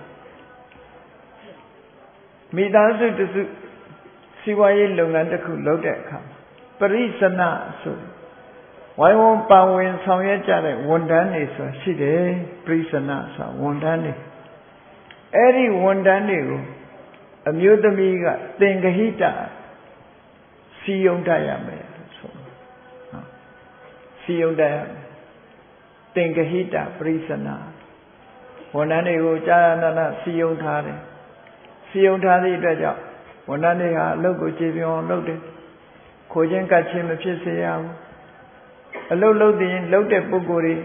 မိသားစုတစုစီးပွားရေးလုပ်ငန်းတစ်ခုလုပ်တဲ့အခါပရိစ္ဆနာဆိုဝိုင်းဝန်းပါဝင်ဆောင်ရွက်ကြတဲ့ဝန်ထမ်းတွေဆိုတာရှိတယ်ပရိစ္ဆနာဆိုဝန်ထမ်းတွေအဲ့ဒီဝန်ထမ်းတွေကိုအမျိုးသမီးကသင်္ကဟိတစီယုံတတ်ရမယ်ဆိုစီယုံတတ်ရမယ်သင်္ကဟိတပရိစ္ဆနာဝန်ထမ်းတွေကိုကြာနာစီယုံထားတယ်စီယုံထားသည့်အတွက်ကြောင့်ဝန်ထမ်းတွေဟာအလုပ်ကိုကြည်ပြောင်းလုပ်တယ်ခိုးခြင်းကတ်ခြင်းမဖြစ်စေရဘူးအလုပ်လုပ်ရင်လုပ်တဲ့ပုဂ္ဂိုလ်တွေ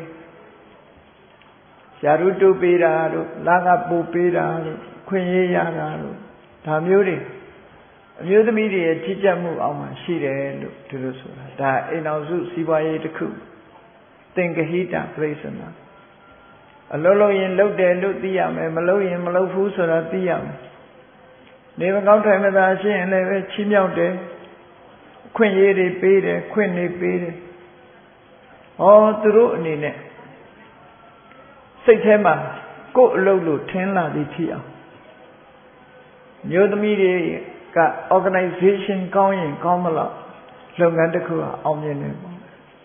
ယာရုတုပေးတာတို့လာကပူပေးတာတို့ခွင့်ရေးရတာတို့ဒါမျိုးတွေအမျိုးသမီးတွေရဲ့ကြီးကြပ်မှုအောက်မှာရှိတယ်လို့ဒီလိုဆိုတာဒါအိမ်တော်စုစီးပွားရေးတစ်ခုသင်္ကဟိတပရိစ္ဆနာအလုပ်လုပ်ရင်လုပ်တယ်လို့သိရမယ်မလုပ်ရင်မလုပ်ဘူးဆိုတာသိရမယ်နေမကောင်းထိုင်မသာရှိရင်လည်းပဲချီးမြှောက်တယ်ခွင့်ရေးတွေပေးတယ်ခွင့်တွေပေးတယ်ဟောသူတို့အနေနဲ့စိတ်ထဲမှာကိုယ်အလုပ်လို့ထင်လာသည်ဖြစ်အောင်မျိုးသမီးတွေက organization ကောင်းရင်ကောင်းမလို့လုပ်ငန်းတစ်ခုကအောင်မြင်တယ်ပေါ့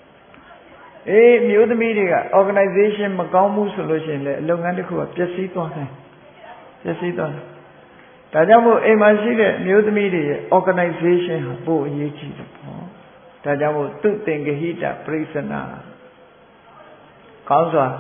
မျိုးသမီးတွေက organization မကောင်းဘူးဆိုလို့ရှိရင်လည်းလုပ်ငန်းတစ်ခုကပျက်စီးသွားတယ်ဒါကြောင့်မို့အိမ်မှာရှိတဲ့မျိုးသမီးတွေရဲ့ organization ဟာပိုအရေးကြီးတယ်ပေါ့ဒါကြောင့်မို့သူသင်္ကဟိတပရိစ္ဆနာကောင်းစွာ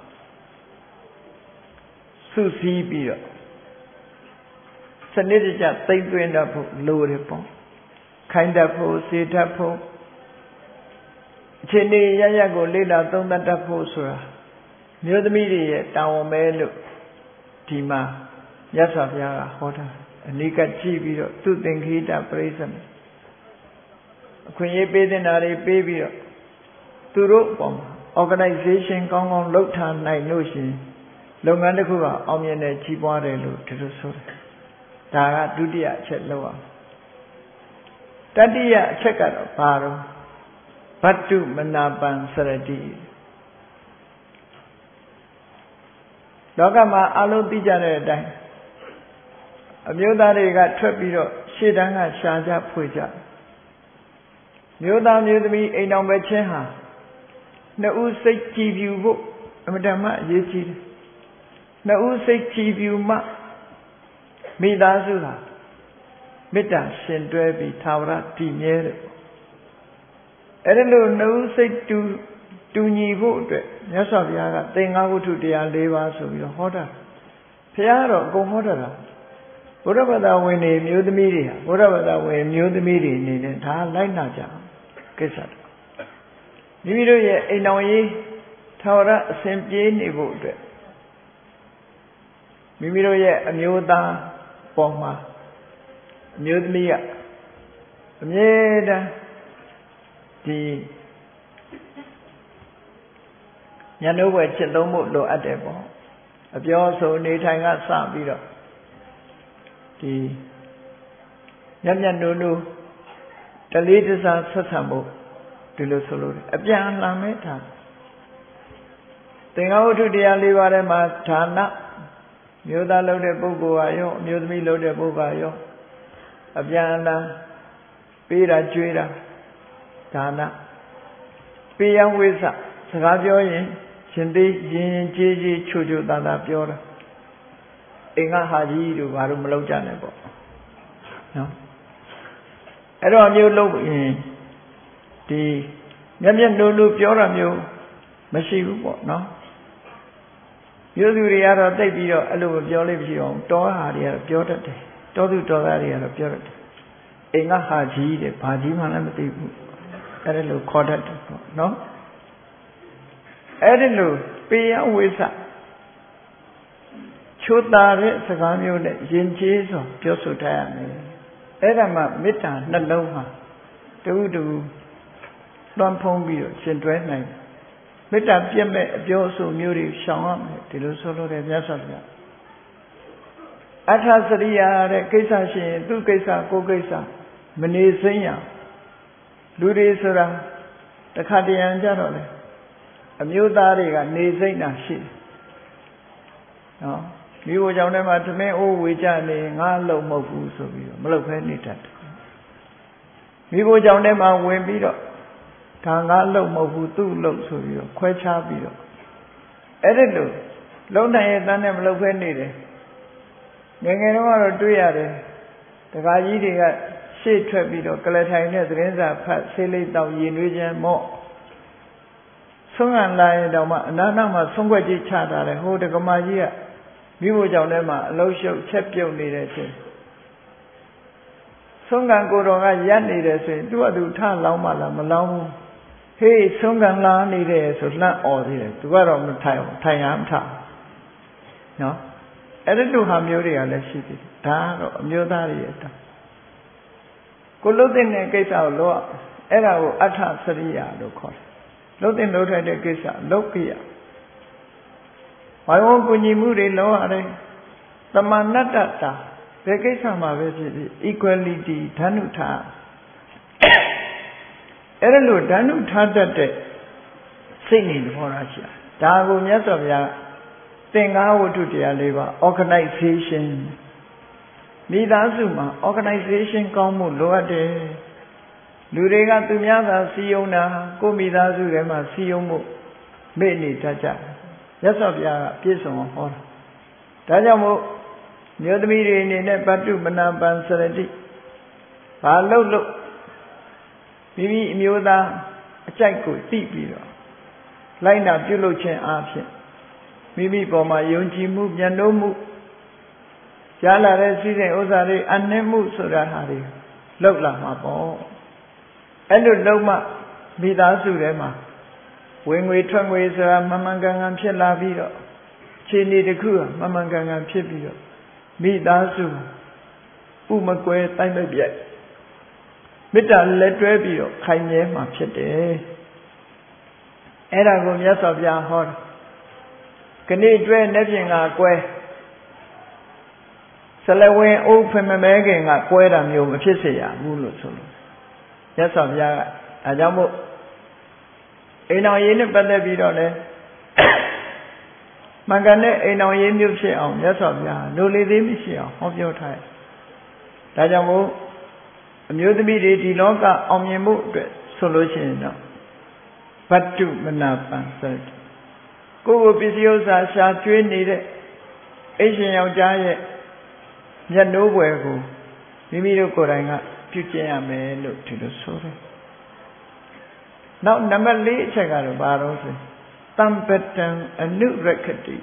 စုစည်းပြီးတော့စနစ်တကျသိမ့်သွင်းတတ်ဖို့လိုတယ်ပေါ့ခိုင်းတတ်ဖို့စေတတ်ဖို့အခြေအနေရရကိုလေ့လာသုံးသပ်တတ်ဖို့ဆိုတာမျိုးသမီးတွေရဲ့တာဝန်ပဲလို့ဒီမှာမြတ်စွာဘုရားကဟောတာအနိကကြည့်ပြီးတော့သူသင်္ခိတပရိစ္ဆနာအခွင့်အရေးပေးတဲ့နာတွေပေးပြီးတော့သူတို့ပေါ့ organization ကောင်းကောင်းလုပ်ထားနိုင်လို့ရှိရင်လုပ်ငန်းတစ်ခုကအောင်မြင်တဲ့ကြီးပွားတယ်လို့ဒီလိုဆိုတယ်ဒါကဒုတိယအချက်လောက်အောင်တတိယအချက်ကတော့ဘာတော့ဘတ္တုမနာပံစရတိလောကမှာအလုံးသိကြတဲ့အတိုင်းအမျိုးသားတွေကထွက်ပြီးတော့ရှေ့တန်းကရှာကြဖွေကြမျိုးသားမျိုးသမီးအိမ်တော်ပဲချင်းဟာနှစ်ဦးစိတ်ကြည်ဖြူဖို့အမတန်မှအရေးကြီးတယ်နှစ်ဦးစိတ်ကြည်ဖြူမှမိသားစုဟာမေတ္တာရှင်တွဲပြီးသာဝရတည်မြဲတယ်အဲ့ဒါလို့နှစ်ဦးစိတ်တူညီဖို့အတွက်မြတ်စွာဘုရားကသင်္ဃဝတ္ထုတရား၄ပါးဆိုပြီးတော့ဟောတာဘုရားကတော့အကုန်ဟောတာဘုရားဘာသာဝင်တွေမျိုးသမီးတွေဟာဘုရားဘာသာဝင်မျိုးသမီးတွေအနေနဲ့ဒါလိုက်နာကြအောင်ကိစ္စတော့မိမိတို့ရဲ့အိမ်တော်ရေးသာဝရအစဉ်ပြေးနေဖို့အတွက်မိမိတို့ရဲ့အမျိုးသားပေါ်မှာအမျိုးသမီးကအမြဲတမ်းဒီညနိုးဘွယ်ချစ်သုံးဖို့လိုအပ်တယ်ပေါ့အပြောဆိုနေထိုင်ကစပြီးတော့ဒီညညနိုးနိုးတလေးတစားဆက်ဆံဖို့ဒီလိုဆိုလို့အပြန်အလှန်မဲ့ထားသင်္ဃဝတ္ထုတရား၄ပါးထဲမှာဌာနမျိုးသားလုပ်တဲ့ပုဂ္ဂိုလ်ဟာရောအမျိုးသမီးလုပ်တဲ့ပုဂ္ဂိုလ်ဟာရောအပြန်အလှန်ပေးတာကျွေးတာဒါနပေးရန်ဝိသစကားပြောရင်ရှင်သေးရင်ကြေးချိုးချိုးသားသားပြောတာအိမ်ကဟာကြီးတို့ဘာလို့မလုပ်ကြနဲ့ပေါ့နော်အဲ့တော့မျိုးလုပ်ရင်ဒီမျက်မျက်နှာနှာပြောတာမျိုးမရှိဘူးပေါ့နော်မျိုးသူတွေကတော့တိတ်ပြီးတော့အဲ့လိုပြောလို့မရှိအောင်တောဟာတွေကတော့ပြောတတ်တယ်တောသူတောသားတွေကတော့ပြောတတ်တယ်အိမ်ကဟာကြီးတဲ့ဘာကြီးမှလည်းမသိဘူးအဲ့ဒါလိုခေါ်တတ်တယ်ပေါ့နော်အဲ့ဒီလိုပေယဝိသချိုးတာတဲ့စကားမျိုးနဲ့ယဉ်ကျေးစွာပြောဆိုတတ်ရမယ်အဲ့ဒါမှမေတ္တာနှလုံးဟာတူတူလွှမ်းဖုံးပြီးတော့ရှင်တွဲနိုင်မေတ္တာပြည့်မဲ့အပြောအဆိုမျိုးတွေရှောင်ရမယ်ဒီလိုဆိုလို့တဲ့မြတ်စွာဘုရားအထာစရိယာတဲ့ကိစ္စရှိရင်သူ့ကိစ္စကိုယ်ကိစ္စမနေစိမ့်ရလူတွေဆိုတာတခါတရံကြတော့လေအမျိုးသားတွေကနေစိမ့်တာရှိတယ်နော်မိဘကြောင့်တည်းမှာသမင်းအိုးဝေကြနေငါလုံမဟုတ်ဘူးဆိုပြီးတော့မလုပ်ဖဲနေတတ်တယ်မိဘကြောင့်တည်းမှာဝင်ပြီးတော့ဒါငါလုံမဟုတ်ဘူးသူ့လုံဆိုပြီးတော့ခွဲခြားပြီးတော့အဲ့ဒီလိုလုံနိုင်ရဲ့တန်းနဲ့မလုပ်ဖဲနေတယ်ငယ်ငယ်တော့ကတော့တွေ့ရတယ်တခါကြီးတွေကရှေ့ထွက်ပြီးတော့ကလထိုင်နဲ့သတင်းစာဖတ်ဆေးလိပ်တောက်ရင်နှွေးချမ်းမော့ဆုံးခံလာရင်တော့မှအနာနာမှာဆုံးခွက်ကြီးချတာလေဟိုတက္ကမကြီးကမိဖို့ကြောင့်ထဲမှာအလုံးရှုပ်ချက်ပြုတ်နေတဲ့အချိန်ဆုံးခံကိုတော်ကရက်နေတယ်ဆိုရင်သူ့အတူထလောင်းမှလားမလောင်းဘူးဟေးဆုံးခံလာနေတယ်ဆိုလှမ်းអော်သေးတယ်သူကတော့မထိုင်အောင်ထိုင်ရမထနော်အဲ့ဒီလိုဟာမျိုးတွေကလည်းရှိသေးတယ်ဒါကတော့အမျိုးသားတွေရဲ့အတ္တကိုလှုပ်တဲ့ကိစ္စကိုလောအဲ့ဒါကိုအဋ္ဌစရိယာလို့ခေါ်တယ်လှုပ်တဲ့လှုပ်ထိုက်တဲ့ကိစ္စလောကိယဘာလို့ကုညီမှုတွေလောရတယ်တမဏတ္တတာဘယ်ကိစ္စမှာပဲဖြစ်ဖြစ် equality ဓာနုထားအဲ့ဒါလို့ဓာနုထားတတ်တဲ့စိတ်နေသဘောထားရှိတာဒါကိုမြတ်စွာဘုရားသင်္ဃဝတ္ထုတရား၄ပါး organization မိသားစုမှာ organization ကောင်းမှုလိုအပ်တယ်လူတွေကသူများသာစီယုံတာကိုမိသားစုထဲမှာစီယုံမှုမေ့နေတတ်ကြမြတ်စွာဘုရားကပြည့်စုံအောင်ဟောတာဒါကြောင့်မို့မျိုးသမီးတွေအနေနဲ့ပတုမနာပံစရတိဘာလို့မိမိအမျိုးသားအကြိုက်ကိုသိပြီးတော့လိုက်နာပြုလုပ်ခြင်းအပြင်မိမိပေါ်မှာယုံကြည်မှုမျက်နှာမှုကြားလာတဲ့စီးတဲ့ဥစ္စာတွေအနှင်းမှုဆိုတာဟာတွေလောက်လာမှာပေါ့အဲ့လိုလုံးမမိသားစုထဲမှာဝင်ငွေထွက်ငွေဆိုတာမမှန်ကန်ကန်ဖြစ်လာပြီးတော့ခြေနေတစ်ခုမမှန်ကန်ကန်ဖြစ်ပြီးတော့မိသားစုဥမကွဲတိုက်မပြတ်မေတ္တာလက်တွဲပြီးတော့ခိုင်မြဲမှာဖြစ်တယ်အဲ့ဒါကိုမြတ်စွာဘုရားဟောတယ်ခဏတွဲနဲ့ပြင်ကကွဲဆလဝင်အိုးဖမမဲခင်ကကွဲတာမျိုးမဖြစ်စေရဘူးလို့ဆိုလို့မြတ်စွာဘုရားကဒါကြောင့်မို့အိမ်တော်ရေးနဲ့ပတ်သက်ပြီးတော့လည်းမှန်ကန်တဲ့အိမ်တော်ရေးမျိုးဖြစ်အောင်မြတ်စွာဘုရားလိုလေသေးမရှိအောင်ဟောပြောထားတယ်ဒါကြောင့်မို့အမျိုးသမီးတွေဒီလောကအောင်မြင်မှုအတွက်ဆိုလို့ရှိရင်တော့ဗတ္တုမနာပံစရကိုယ်ပစ္စည်းဥစ္စာရှာကျွေးနေတဲ့အိရှင်ယောက်ျားရဲ့မျက်နှိုးပွဲကိုမိမိတို့ကိုယ်တိုင်ကပြုကျင့်ရမယ်လို့ဒီလိုဆိုတယ်နောက်နံပါတ်၄အချက်ကတော့ဘာလို့ဆိုတံပတံအနုရက္ခတိ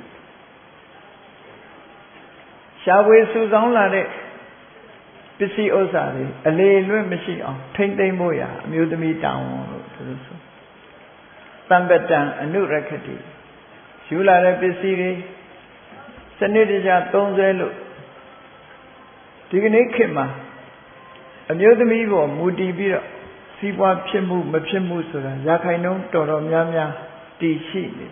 ရှားဝေစုဆောင်လာတဲ့ပစ္စည်းဥစ္စာတွေအလေလွင့်မရှိအောင်ထိမ့်သိမ့်ဖို့ရအမျိုးသမီးတောင်းလို့ဒီလိုဆိုတံပတံအနုရက္ခတိယူလာတဲ့ပစ္စည်းတွေစနစ်တကျသုံးစွဲလို့ဒီကနေ့ခေတ်မှာအမျိုးသမီးပေါ်မူတည်ပြီးတော့စီးပွားဖြစ်မှုမဖြစ်မှုဆိုတာရာခိုင်နှုန်းတော်တော်များများတည်ရှိနေ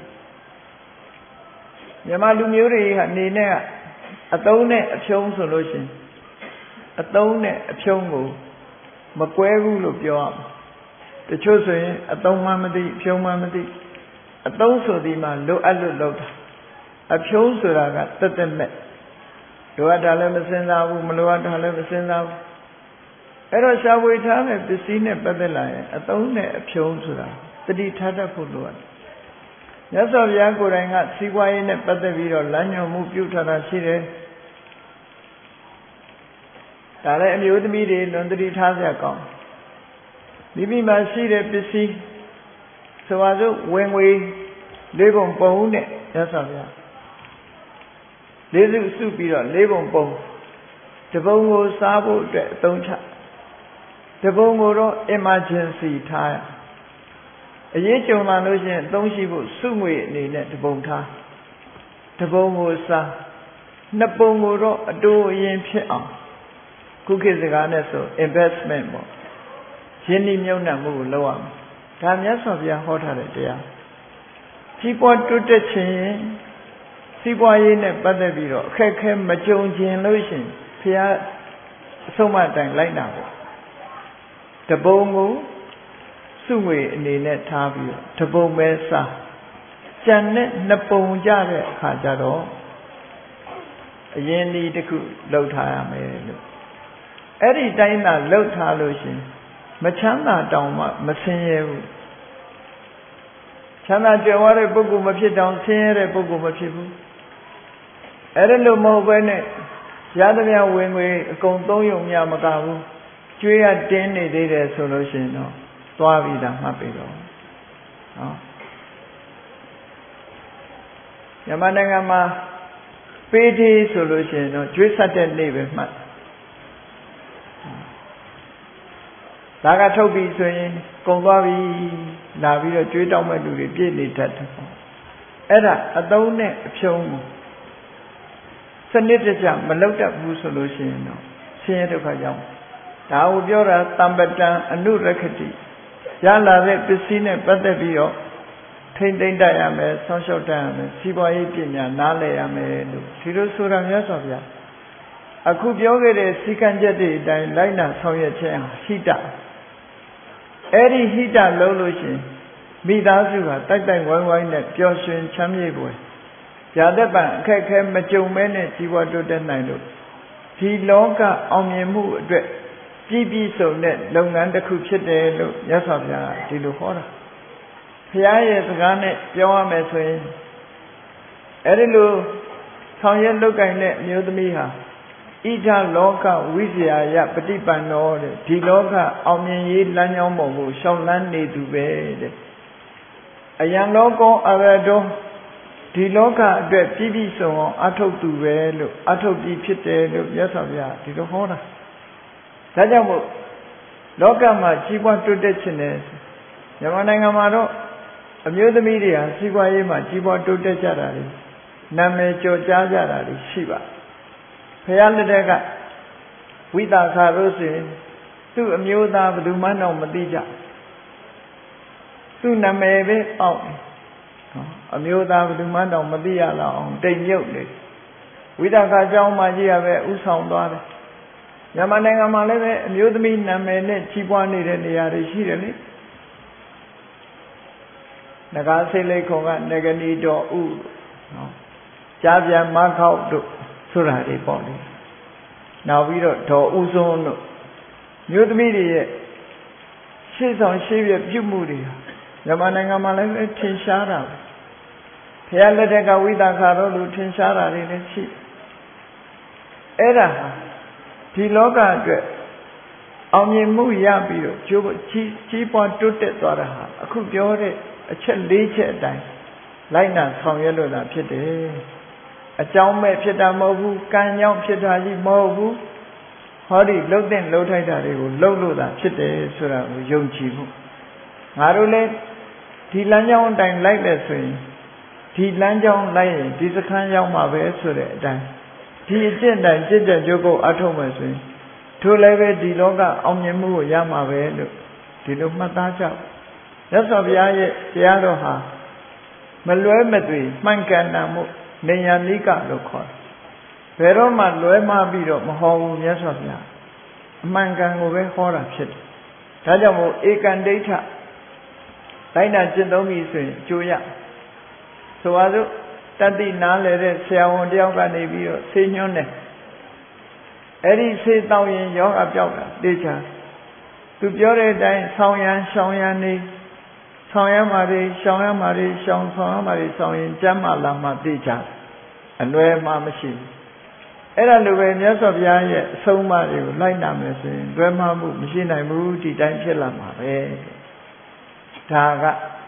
မြန်မာလူမျိုးတွေအနေနဲ့ကအသုံးနဲ့အဖြုံးဆိုလို့ရှိရင်အသုံးနဲ့အဖြုံးကိုမကွဲဘူးလို့ပြောရမှာတချို့ဆိုရင်အသုံးမှမသိအဖြုံးမှမသိအသုံးဆိုဒီမှာလိုအပ်လို့လုပ်တာအဖြုံးဆိုတာကတက်တက်မဲ့လိုအပ်တာလည်းမစင်စားဘူးမလိုအပ်တာလည်းမစင်စားဘူးအဲ့တော့ရှားဝေထားတဲ့ပစ္စည်းနဲ့ပတ်သက်လာရင်အသုံးနဲ့အဖြုံးဆိုတာတတိထားတတ်ဖို့လိုအပ်တယ်မြတ်စွာဘုရားကိုယ်တိုင်ကစီးပွားရေးနဲ့ပတ်သက်ပြီးတော့လမ်းညွှန်မှုပြုထားတာရှိတယ်ဒါလည်းအမျိုးသမီးတွေလွန်သတိထားစရာကောင်းမိမိမှာရှိတဲ့ပစ္စည်းဆိုပါစို့ဝင်ငွေလေးပုံပုံနဲ့ရသော်ဗျာလေးစုစုပြီးတော့လေးပုံပုံတပုံကိုစားဖို့အတွက်အသုံးချတပုံကိုတော့ emergency ထားရအရေးကြုံလာလို့ရှိရင်အသုံးရှိဖို့စုငွေအနေနဲ့တပုံထားတပုံကိုစားနှစ်ပုံကိုတော့အတိုးအရင်ဖြစ်အောင်ခုခေတ်စကားနဲ့ဆို investment ပေါ့ရင်းနှီးမြှုပ်နှံမှုကိုလုပ်ရမယ်ဒါမြတ်စွာဘုရားဟောထားတဲ့တရားကြီးပွားတိုးတက်ခြင်းစီးပွားရေးနဲ့ပတ်သက်ပြီးတော့အခက်ခဲမကြုံခြင်းလို့ရှိရင်ဘုရားအဆုံးအမတိုင်းလိုက်တာပေါ့တပုံကိုစုငွေအနေနဲ့ထားပြီးတော့တပုံပဲစားကျန်တဲ့နှစ်ပုံကြတဲ့အခါကျတော့အရင်ဒီတစ်ခုလှုပ်ထားရမယ်လို့အဲ့ဒီတိုင်းသာလှုပ်ထားလို့ရှိရင်မချမ်းသာတောင်မှမဆင်းရဲဘူးချမ်းသာကြွယ်ဝတဲ့ပုဂ္ဂိုလ်မဖြစ်တောင်ဆင်းရဲတဲ့ပုဂ္ဂိုလ်မဖြစ်ဘူးအဲ့ဒါလို့မဟုတ်ဘဲနဲ့ရသမျှဝင်ငွေအကုန်သုံးယုံမြမကဘူးကျွေးရတင်းနေသေးတယ်ဆိုလို့ရှိရင်တော့သွားပြီးတာမှတ်ပြီတော့နော်မြန်မာနိုင်ငံမှာပေးသေးဆိုလို့ရှိရင်တော့ကျွေးဆက်တဲ့နေ့ပဲမှတ်ဒါကထုတ်ပြီးဆိုရင်ကုန်သွားပြီလာပြီးတော့ကျွေးတောက်မဲ့လူတွေပြည့်နေတတ်တယ်အဲ့ဒါအသုံးနဲ့အဖြုံးစနစ်တကျမလောက်တတ်ဘူးဆိုလို့ရှိရင်တော့ဆင်းရဲဒုက္ခရောက်ဒါကိုပြောတာတမ္ပတံအနုရခတိရလာတဲ့ပစ္စည်းနဲ့ပတ်သက်ပြီးတော့ထိမ့်သိမ့်တတ်ရမယ်ဆောင်းလျှောက်တတ်ရမယ်စီးပွားရေးပညာနားလည်ရမယ်လို့ဒီလိုဆိုတာများစွာဗျာအခုပြောခဲ့တဲ့စည်းကမ်းချက်တွေအတိုင်းလိုက်နာဆောင်ရွက်ခြင်းဟိတအဲ့ဒီဟိတလုံးလို့ရှိရင်မိသားစုကတိုက်တိုက်ဝိုင်းဝိုင်းနဲ့ပျော်ရွှင်ချမ်းမြေ့ပွေရာသက်ပံအခက်ခဲမကြုံမဲနဲ့ကြီးပွားတိုးတက်နိုင်လို့ဒီလောကအောင်မြင်မှုအတွက်ပြည့်စုံတဲ့လုပ်ငန်းတစ်ခုဖြစ်တယ်လို့မြတ်စွာဘုရားဒီလိုဟောတာဘုရားရဲ့စကားနဲ့ပြောရမယ်ဆိုရင်အဲ့ဒီလိုဆောင်ရွက်လုပ်ကိုင်တဲ့အမျိုးသမီးဟာဣဒလောကဝိဇ္ဇာယပฏิပန္နောတဲ့ဒီလောကအောင်မြင်ရေးလမ်းကြောင်းပေါ်ကိုရှောင်လန်းနေသူပဲတဲ့အယံလောကောအရတောဒီလောကအတွက်ပြည့်စုံအောင်အထုတ်သူပဲလို့အထုတ်ပြီးဖြစ်တယ်လို့မြတ်စွာဘုရားဒီလိုဟောတာဒါကြောင့်မို့လောကမှာကြီးပွားတိုးတက်ခြင်းနဲ့မြန်မာနိုင်ငံမှာတော့အမျိုးသမီးတွေဟာစီးပွားရေးမှာကြီးပွားတိုးတက်ကြတာလေနာမည်ကျော်ကြားကြတာလေရှိပါဘုရားလက်ထက်ကဝိသခါတို့ဆိုရင်သူ့အမျိုးသားဘယ်သူမှတော့မသိကြသူ့နာမည်ပဲပေါက်အမျိုးသားဘယ်သူမှတော့မသိရတော့အောင်တိမ်မြုပ်နေဝိသခါเจ้าမကြီးကပဲဥဆောင်သွားတယ်မြန်မာနိုင်ငံမှာလည်းပဲအမျိုးသမီးနာမည်နဲ့ကြီးပွားနေတဲ့နေရာတွေရှိတယ်လေနဂါစိတ်လိတ်ခုံကနဂနီတော်ဥနော်ကြားပြန်မခောက်တို့ဆိုတာတွေပေါ့လေနောက်ပြီးတော့ဒေါ်ဥစွန်းတို့မျိုးသမီးတွေရဲ့ရှေ့ဆောင်ရှေ့ပြပြုမှုတွေမြန်မာနိုင်ငံမှာလည်းထင်ရှားတာပဲဘုရားလက်ထက်ကဝိသခါတော်လူထင်ရှားတာတွေလည်းရှိအဲ့ဒါဒီလောကအတွက်အောင်မြင်မှုရပြီးတော့ကြီးပွားတိုးတက်သွားတာဟာအခုပြောတဲ့အချက်၄ချက်အတိုင်းလိုက်နာဆောင်ရွက်လို့သာဖြစ်တယ်အကြောင်းမဲ့ဖြစ်တာမဟုတ်ဘူးကံကြောင့်ဖြစ်တာကြီးမဟုတ်ဘူးဟောဒီလှုပ်တဲ့လှုပ်ထိုက်တာတွေကိုလှုပ်လို့သာဖြစ်တယ်ဆိုတာကိုယုံကြည်မှုငါတို့လည်းဒီလမ်းကြောင်းအတိုင်းလိုက်လဲဆိုရင်ဒီလမ်းကြောင်းလိုက်ရင်ဒီစခန်းရောက်မှာပဲဆိုတဲ့အတိုင်းဒီအကျင့်တိုင်းจิตကြိုးကိုအထုတ်မယ်ဆိုရင်ထိုလည်းပဲဒီလောကအောင်မြင်မှုကိုရမှာပဲလို့ဒီလိုမှတ်သားကြမြတ်စွာဘုရားရဲ့တရားတော်ဟာမလွဲမသွေမှန်ကန်တာမှုနေယနိကလို့ခေါ်တယ်ဘယ်တော့မှလွဲမှားပြီးတော့မဟောဘူးမြတ်စွာဘုရားအမှန်ကန်ကိုပဲဟောတာဖြစ်တယ်ဒါကြောင့်မို့ဧကံဒိဋ္ဌလိုက်နာကျင့်သုံးပြီဆိုရင်အကျိုးရဆိုပါစို့တတိနားလေတဲ့ဆရာဝန်တယောက်ကနေပြီးတော့ဆေးညွှန်းတယ်အဲ့ဒီဆေးတောင်းရင်ယောဂပြောက်တာတေချာသူပြောတဲ့အတိုင်းဆောင်းရန်ရှောင်းရန်နေဆောင်းရမှာတွေရှောင်းရမှာတွေရှောင်းဆောင်ရမှာတွေဆောင်းရင်ကျမ်းမာလာမှတေချာအလွယ်မှမရှိဘူးအဲ့ဒါလိုပဲမြတ်စွာဘုရားရဲ့အဆုံးအမတွေကိုလိုက်နာမယ်ဆိုရင်တွဲမှားမှုမရှိနိုင်ဘူးဒီတိုင်းဖြစ်လာမှာပဲဒါက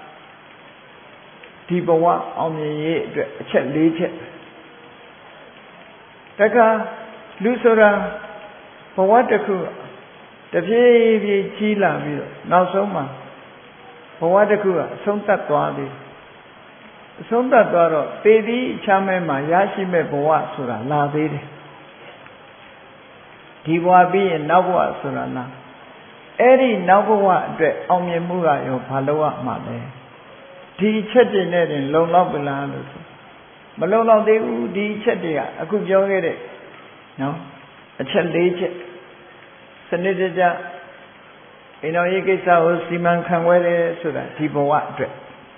ဒီဘဝအောင်မြင်ရေးအတွက်အချက်၄ချက်တခါလူဆိုတာဘဝတစ်ခုတဖြည်းဖြည်းကြီးလာပြီးတော့နောက်ဆုံးမှာဘဝတစ်ခုကအဆုံးသတ်သွားပြီအဆုံးသတ်သွားတော့ပေသည်အချမ်းမဲမှာရရှိမဲ့ဘဝဆိုတာလာသေးတယ်ဒီဘဝပြီးရင်နောက်ဘဝဆိုတာလားအဲ့ဒီနောက်ဘဝအတွက်အောင်မြင်မှုကရောဘာလို့ရမှာလဲဒီချက်တွေနဲ့တင်လုံလောက်ပလားလို့မလုံလောက်သေးဘူးဒီချက်တွေကအခုပြောခဲ့တဲ့နော်အချက်၄ချက်စနစ်တကျအိမ်တော်ရေးကိစ္စကိုစီမံခန့်ခွဲတယ်ဆိုတာဒီဘဝအတွက်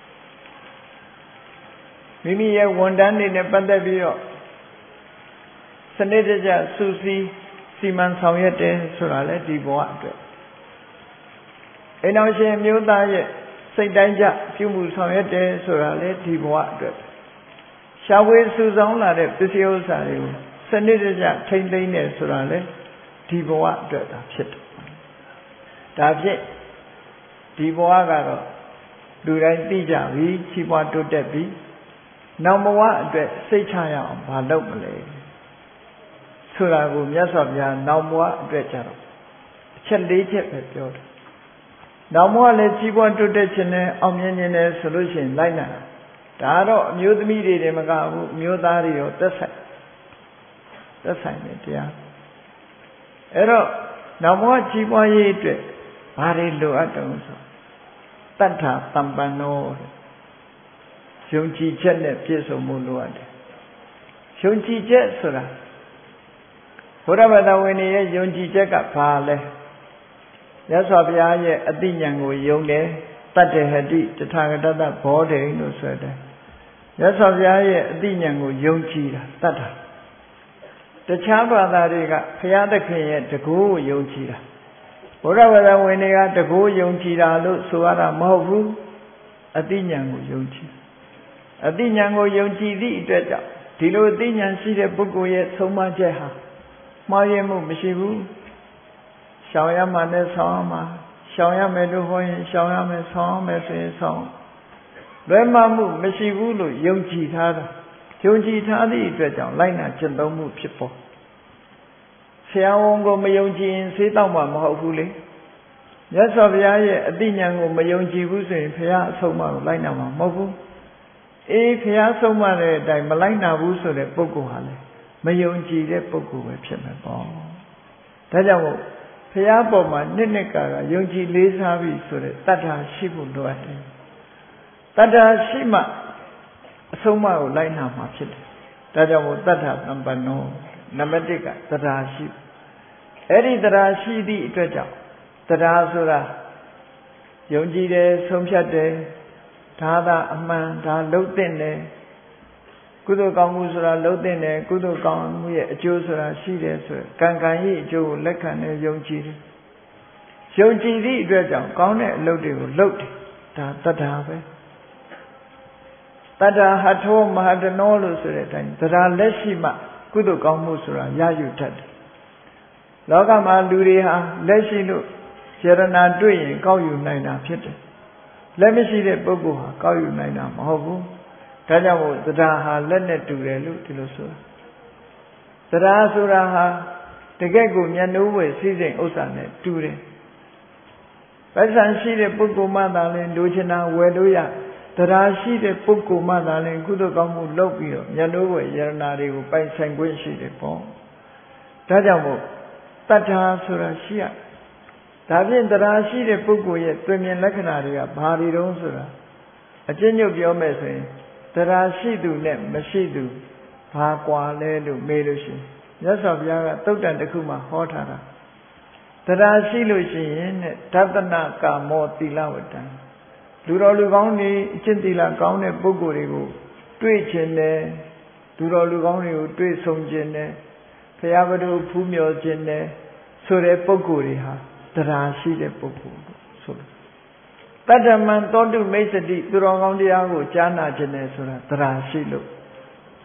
မိမိရဲ့ဝန်ထမ်းတွေနဲ့ပတ်သက်ပြီးတော့စနစ်တကျစုစည်းစီမံဆောင်ရွက်တယ်ဆိုတာလည်းဒီဘဝအတွက်အိမ်တော်ရှင်မျိုးသားရဲ့စိတ်တိုင်းကြပြုမှုဆောင်ရွက်တယ်ဆိုတာလည်းဒီဘဝအတွက်ရှားဝေးစုဆောင်လာတဲ့ပစ္စည်းဥစ္စာတွေကိုစနစ်တကျထိမ့်သိမ်းတယ်ဆိုတာလည်းဒီဘဝအတွက်သာဖြစ်တယ်ဒါဖြင့်ဒီဘဝကတော့လူတိုင်းသိကြပြီချီးပွားတိုးတက်ပြီနောက်ဘဝအတွက်စိတ်ချရအောင်မလုပ်မလဲဆိုတာကိုမြတ်စွာဘုရားနောက်ဘဝအတွက်ကြတော့အချက်၄ချက်ပဲပြောတယ်နောက်ဘဝလည်းချီးပွားတိုးတက်ခြင်းနဲ့အောင်မြင်ခြင်းနဲ့ဆိုလို့ရှိရင်လိုက်နာဒါတော့အမျိုးသမီးတွေတည်းမကဘူးအမျိုးသားတွေရောသက်ဆိုင်တယ်တရားအဲ့တော့နောက်ဘဝချီးပွားရေးအတွက်ဘာတွေလိုအပ်တုံးဆိုတတ္ထာတမ္ပန္နောယုံကြည်ချက်နဲ့ပြည့်စုံမှုလိုအပ်တယ်ယုံကြည်ချက်ဆိုတာဘုရားဘာသာဝင်တွေရဲ့ယုံကြည်ချက်ကဘာလဲမြတ်စွာဘုရားရဲ့အသိဉာဏ်ကိုယုံတယ်တတ္တဟတိတထာဂတဘောဓိလို့ဆိုတယ်မြတ်စွာဘုရားရဲ့အသိဉာဏ်ကိုယုံကြည်တာတတ္ထာတခြားဘာသာတွေကဘုရားသခင်ရဲ့တကူကိုယုံကြည်တာဘုရားဘာသာဝင်တွေကတကူယုံကြည်တာလို့ဆိုရတာမဟုတ်ဘူးအသိဉာဏ်ကိုယုံကြည်အသိဉာဏ်ကိုယုံကြည်သည့်အတွက်ကြောင့်ဒီလိုအသိဉာဏ်ရှိတဲ့ပုဂ္ဂိုလ်ရဲ့ဆုံးမချက်ဟာမှားယွင်းမှုမရှိဘူးရှောင်ရမှနဲ့ဆောင်းရမှရှောင်ရမယ်လို့ဟောရင်ရှောင်ရမယ်ဆောင်းရမယ်ဆိုရင်ဆောင်းလွဲမှားမှုမရှိဘူးလို့ယုံကြည်ထားတာယုံကြည်ထားသည့်အတွက်ကြောင့်လိုက်နာကျင့်သုံးမှုဖြစ်ပေါ်ဆရာဝန်ကိုမယုံကြည်ရင်ဆေးတောက်မှမဟုတ်ဘူးလေမြတ်စွာဘုရားရဲ့အသိဉာဏ်ကိုမယုံကြည်ဘူးဆိုရင်ဘုရားအဆုံးအမကိုလိုက်နာမှာမဟုတ်ဘူးအေးဘုရားဆုံးမတဲ့အတိုင်းမလိုက်နာဘူးဆိုတဲ့ပုဂ္ဂိုလ်ဟာလေမယုံကြည်တဲ့ပုဂ္ဂိုလ်ပဲဖြစ်မှာပေါ့ဒါကြောင့်မို့ဘုရားပေါ်မှာနှစ်ကာယုံကြည်လေးစားပြီဆိုတဲ့တတ္ထာရှိဖို့လိုအပ်တယ်တတ္ထာရှိမှအဆုံးအမကိုလိုက်နာမှာဖြစ်တယ်ဒါကြောင့်မို့တတ္ထာသမ္ပန္နောနံပါတ်1ကတတ္ထာရှိအဲ့ဒီတတ္ထာရှိသည့်အတွက်ကြောင့်တတ္ထာဆိုတာယုံကြည်တယ်ဆုံးဖြတ်တယ်ဒါသာအမှန်ဒါလုံးသိတယ်ကုသိုလ်ကောင်းမှုဆိုတာလုံးသိတယ်ကုသိုလ်ကောင်းမှုရဲ့အကျိုးဆိုတာရှိတယ်ဆိုကံကံရဲ့အကျိုးကိုလက်ခံတယ်ယုံကြည်တယ်ယုံကြည်သည့်အတွက်ကြောင့်ကောင်းတဲ့အလုပ်တွေကိုလုပ်တယ်ဒါတတ္ထာပဲတတ္ထာဟထောမဟာတနောလို့ဆိုတဲ့အတိုင်းတရားလက်ရှိမှကုသိုလ်ကောင်းမှုဆိုတာရယူတတ်တယ်လောကမှာလူတွေဟာလက်ရှိလို့စေရနာတွေ့ရင်ကောက်ယူနိုင်တာဖြစ်တယ်လက်မရှိတဲ့ပုဂ္ဂိုလ်ဟာကောက်ယူနိုင်တာမဟုတ်ဘူးဒါကြောင့်မို့တရားဟာလက်နဲ့တူတယ်လို့ဒီလိုဆိုတာတရားဆိုတာဟာတကယ့်ကိုမျက်နှိုးဝယ်စည်းစိမ်ဥစ္စာနဲ့တူတယ်ပတ်စံရှိတဲ့ပုဂ္ဂိုလ်မှသာလဲလိုချင်တာဝယ်လို့ရတရားရှိတဲ့ပုဂ္ဂိုလ်မှသာလဲကုသိုလ်ကောင်းမှုလုပ်ပြီးတော့မျက်နှိုးဝယ်ယရနာတွေကိုပိုင်ဆိုင်ခွင့်ရှိတယ်ပေါ့ဒါကြောင့်မို့တတ္ထာဆိုတာရှိရဒါဖြင့်တရားရှိတဲ့ပုဂ္ဂိုလ်ရဲ့တွင်မြင်လက္ခဏာတွေကဘာတွေတုံးဆိုတာအကျဉ်းချုပ်ပြောမယ်ဆိုရင်တရားရှိသူနဲ့မရှိသူဘာကွာလဲလို့မေးလို့ရှိရင်မြတ်စွာဘုရားကသုတ်တန်တစ်ခုမှာဟောထားတာတရားရှိလို့ရှိရင်တဲ့ဒသနကာမောသီလဝတ္တံလူတော်လူကောင်းတွေအကျင့်သီလကောင်းတဲ့ပုဂ္ဂိုလ်တွေကိုတွေ့ခြင်းနဲ့လူတော်လူကောင်းတွေကိုတွေ့ဆုံခြင်းနဲ့ဘုရားဘုရားဖူးမြော်ခြင်းနဲ့ဆိုတဲ့ပုဂ္ဂိုလ်တွေဟာတရားရှိတဲ့ပုဂ္ဂိုလ်ဆိုလို့တတ္တမံသောတုမိတ်စတိသူတော်ကောင်းတရားကိုကြားနာခြင်းနဲ့ဆိုတာတရားရှိလို့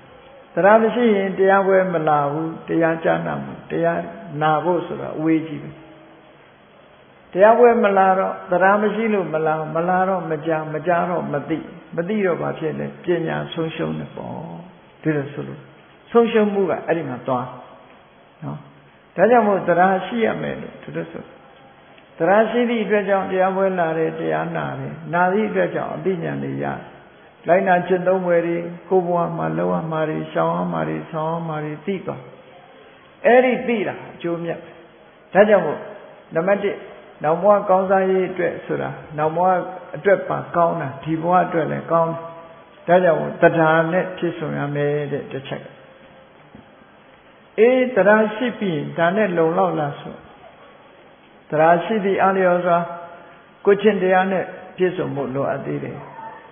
တရားမရှိရင်တရားပွဲမလာဘူးတရားကြားနာမှုတရားနာဖို့ဆိုတာအဝေးကြီးပဲတရားပွဲမလာတော့တရားမရှိလို့မလာတော့မကြားတော့မသိတော့ဘာဖြစ်လဲပညာဆုံးရှုံးနေပေါ့ဒီလိုဆိုလို့ဆုံးရှုံးမှုကအဲ့ဒီမှာသွားနော်ဒါကြောင့်မို့တရားရှိရမယ်လို့သူတို့ဆိုတရားရှိသည့်အတွက်ကြောင့်တရားပွဲလာတယ်တရားနာတယ်နာသည့်အတွက်ကြောင့်အသိဉာဏ်တွေရလိုက်နာကျင့်သုံးွယ်တွေကိုယ်ဘဝမှာလောရမှာတွေရှောင်ရမှာတွေဆောင်းရမှာတွေသိသွားအဲ့ဒီသိတာအကျိုးမြတ်ဒါကြောင့်မို့နံပါတ်1နောက်ဘဝကောင်းစားရေးအတွက်ဆိုတာနောက်ဘဝအတွက်ပါကောင်းတာဒီဘဝအတွက်လည်းကောင်းဒါကြောင့်မို့တရားနဲ့ဖြစ်ဆောင်ရမယ်တဲ့တစ်ချက်တရားရှိပြီးဒါနဲ့လုံလောက်လားဆိုတရားရှိသည့်အားလျော်စွာကိုချင်းတရားနဲ့ပြည့်စုံဖို့လိုအပ်သေးတယ်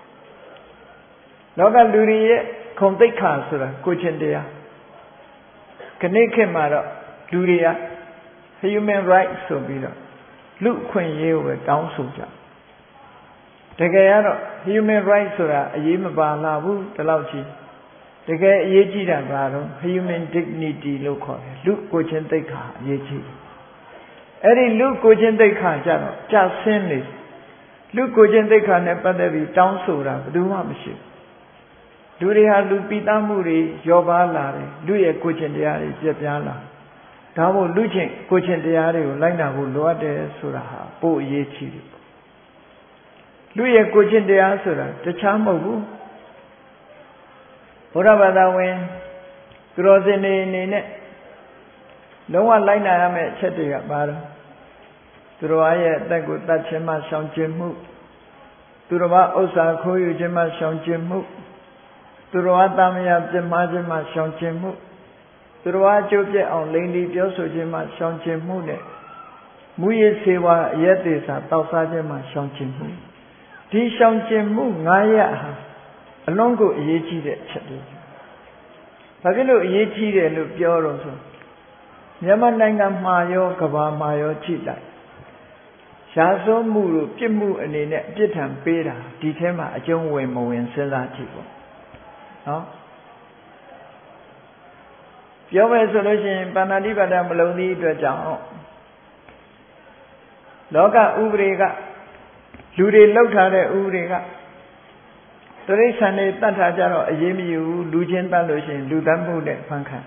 လောကလူတွေရဲ့ခုံသိက္ခာဆိုတာကိုချင်းတရားခဏခေတ်မှာတော့လူတွေက human rights ဆိုပြီးတော့လူအခွင့်အရေးကိုပဲတောင်းဆိုကြတကယ်ကတော့ human rights ဆိုတာအရေးမပါလာဘူးဒီလောက်ကြီးတကယ်အရေးကြီးတာကတော့ human dignity လို့ခေါ်တယ်လူကိုချင်းသိက္ခာအရေးကြီးအဲ့ဒီလူကိုချင်းသိက္ခာကြတော့ကြဆင်းနေလူကိုချင်းသိက္ခာနဲ့ပတ်သက်ပြီးတောင်းဆိုတာဘယ်သူမှမရှိဘူးလူတွေဟာလူပိသားမှုတွေရောပါလာတယ်လူရဲ့ကိုချင်းတရားတွေပြည့်ပြားလာဒါမို့လူချင်းကိုချင်းတရားတွေကိုလိုက်နာဖို့လိုအပ်တယ်ဆိုတာဟာပို့အရေးကြီးတယ်လူရဲ့ကိုချင်းတရားဆိုတာတခြားမဟုတ်ဘူးဘုရားဘာသာဝင်သူတော်စင်တွေအနေနဲ့လုံးဝလိုက်နာရမယ့်အချက်တွေကပါတော့သူတော်ရဲ့အသက်ကိုတတ်ခြင်းမှရှောင်ကျဉ်မှုသူတော်ဘာဥစ္စာခိုးယူခြင်းမှရှောင်ကျဉ်မှုသူတော်ဘာတာမယပြမခြင်းမှရှောင်ကျဉ်မှုသူတော်ဘာအကျိုးပြည့်အောင်လိန်လီပြောဆိုခြင်းမှရှောင်ကျဉ်မှုနဲ့မူရည်စေဝါအရက်သေးစာတောက်စားခြင်းမှရှောင်ကျဉ်မှုဒီရှောင်ကျဉ်မှု9ရပ်ဟာအလုံးကိုအရေးကြီးတဲ့အချက်တွေဘာဖြစ်လို့အရေးကြီးတယ်လို့ပြောတော့ဆိုမြန်မာနိုင်ငံမှာရောကမ္ဘာမှာရောကြည့်လိုက်ရှားစိုးမှုတို့ပြစ်မှုအနေနဲ့အပြစ်ထံပေးတာဒီထဲမှာအကျုံးဝင်မဝင်စဉ်းစားကြည့်ပေါ့နော်ပြောမယ်ဆိုလို့ရှိရင်ပါဏာတိပါဒမလုံးသည့်အတွက်ကြောင့်လောကဥပဒေကလူတွေလောက်ထားတဲ့ဥပဒေကတိရစ္ဆာန်တွေတတ်ထားကြတော့အရေးမယူဘူးလူချင်းတတ်လို့ရှိရင်လူတတ်မှုနဲ့ဖန်ခံ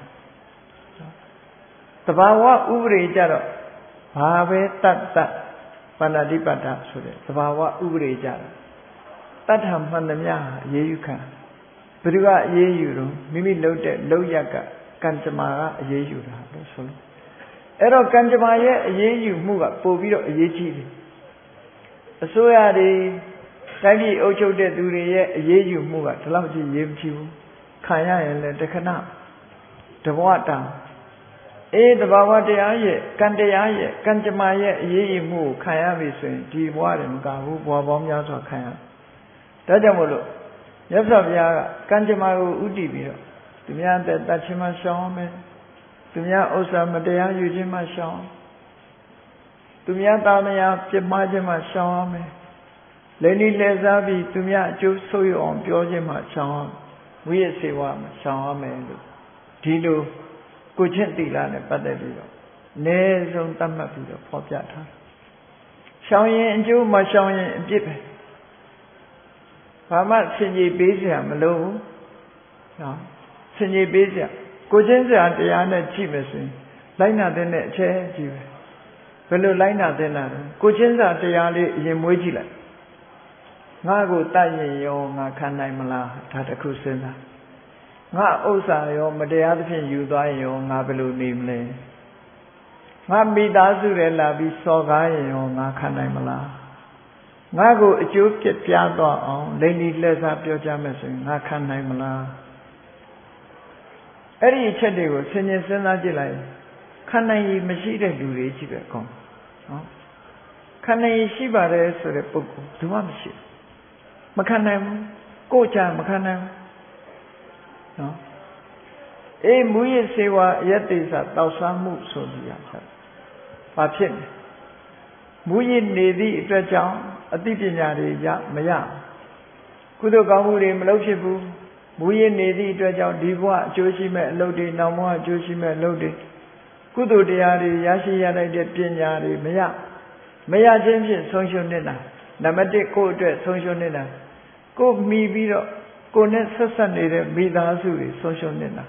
တဘာဝဥပဒေကြတော့ဘာပဲတတ်ပါဏာတိပါဒဆိုတဲ့တဘာဝဥပဒေကြတော့တတ်တာမှန်သမျှအရေးယူခံဘယ်သူကအရေးယူတော့မိမိလုပ်တဲ့လုပ်ရက်ကကံကြမ္မာကအရေးယူတာလို့ဆိုလို့အဲ့တော့ကံကြမ္မာရဲ့အရေးယူမှုကပို့ပြီးတော့အရေးကြီးတယ်အစိုးရတွေတိုင်းပြည်အုပ်ချုပ်တဲ့သူတွေရဲ့အရေးယူမှုကဒီလောက်ကြီးရေးမကြည့်ဘူးခံရရင်လည်းတခဏတဘဝတာတဘာဝတရားရဲ့ကံတရားရဲ့ကံကြမ္မာရဲ့အရေးယူမှုကိုခံရပြီဆိုရင်ဒီဘဝတွေမကဘူးဘဝပေါင်းများစွာခံရဒါကြောင့်မို့လို့မြတ်စွာဘုရားကကံကြမ္မာကိုဥတည်ပြီးတော့သူများတဲ့တတ်ခြင်းမှရှောင်ရမယ်သူများဥစ္စာမတရားယူခြင်းမှရှောင်သူများသားမယားပြစ်မှားခြင်းမှရှောင်ရမယ်လည်းဒီလဲစားပြီးသူများအကျိုးဆိုးရအောင်ပြောခြင်းမှရှောင်ရမူရစေဝါမှရှောင်ရမယ်လို့ဒီလိုကိုချင်းတိလာနဲ့ပတ်သက်ပြီးတော့အနည်းဆုံးသတ်မှတ်ပြီးတော့ဖော်ပြထားရှောင်ရင်အကျိုးမရှောင်ရင်အပြစ်ပဲဘာမှဆင်ခြေပေးစရာမလိုဘူးနော်ဆင်ခြေပေးစရာကိုချင်းစရာတရားနဲ့ကြည့်မယ်ဆိုရင်လိုက်နာတဲ့အချက်ကြီးပဲဘယ်လိုလိုက်နာတဲ့လားကိုချင်းစရာတရားလေးအရင်မွေးကြည့်လိုက်ငါ့ကိုတတ်ရင်ရောငါခံနိုင်မလားဒါတခုစဉ်းစားငါဥစ္စာရောမတရားသဖြင့်ယူသွားရင်ရောငါဘယ်လိုနေမလဲငါမိသားစုတွေလာပြီးစော်ကားရင်ရောငါခံနိုင်မလားငါကိုအကျိုးပြပြသွားအောင်လိမ့်ဒီလက်စားပြောကြမယ်ဆိုရင်ငါခံနိုင်မလားအဲ့ဒီအချက်တွေကိုဆင်ခြင်စဉ်းစားကြည့်လိုက်ခံနိုင်ရမရှိတဲ့လူတွေကြီးပဲအကုန်နော်ခံနိုင်ရရှိပါတယ်ဆိုတဲ့ပုဂ္ဂိုလ်သူမှမရှိမခံနိုင်ဘူးကိုယ်ချမခံနိုင်ဘူးနော်မူရစေဝါအယတ္တိသတောက်စားမှုဆိုပြီးရချက်ဘာဖြစ်လဲမူရနေသည့်အတွက်ကြောင့်အသိပညာတွေရမရကုသိုလ်ကောင်းမှုတွေမလုပ်ဖြစ်ဘူးမမူရင်းနေသည့်အတွက်ကြောင့်ဒီဘဝအကျိုးရှိမဲ့အလုပ်တွေနောက်ဘဝအကျိုးရှိမဲ့အလုပ်တွေကုသိုလ်တရားတွေရရှိရတဲ့ပညာတွေမရခြင်းဖြင့်ဆုံးရှုံးနေတာနံပါတ်1ကိုယ့်အတွက်ဆုံးရှုံးနေတာကိုယ်မိပြီးတော့ကိုယ်နဲ့ဆက်ဆက်နေတဲ့မိသားစုတွေဆုံးရှုံးနေတာ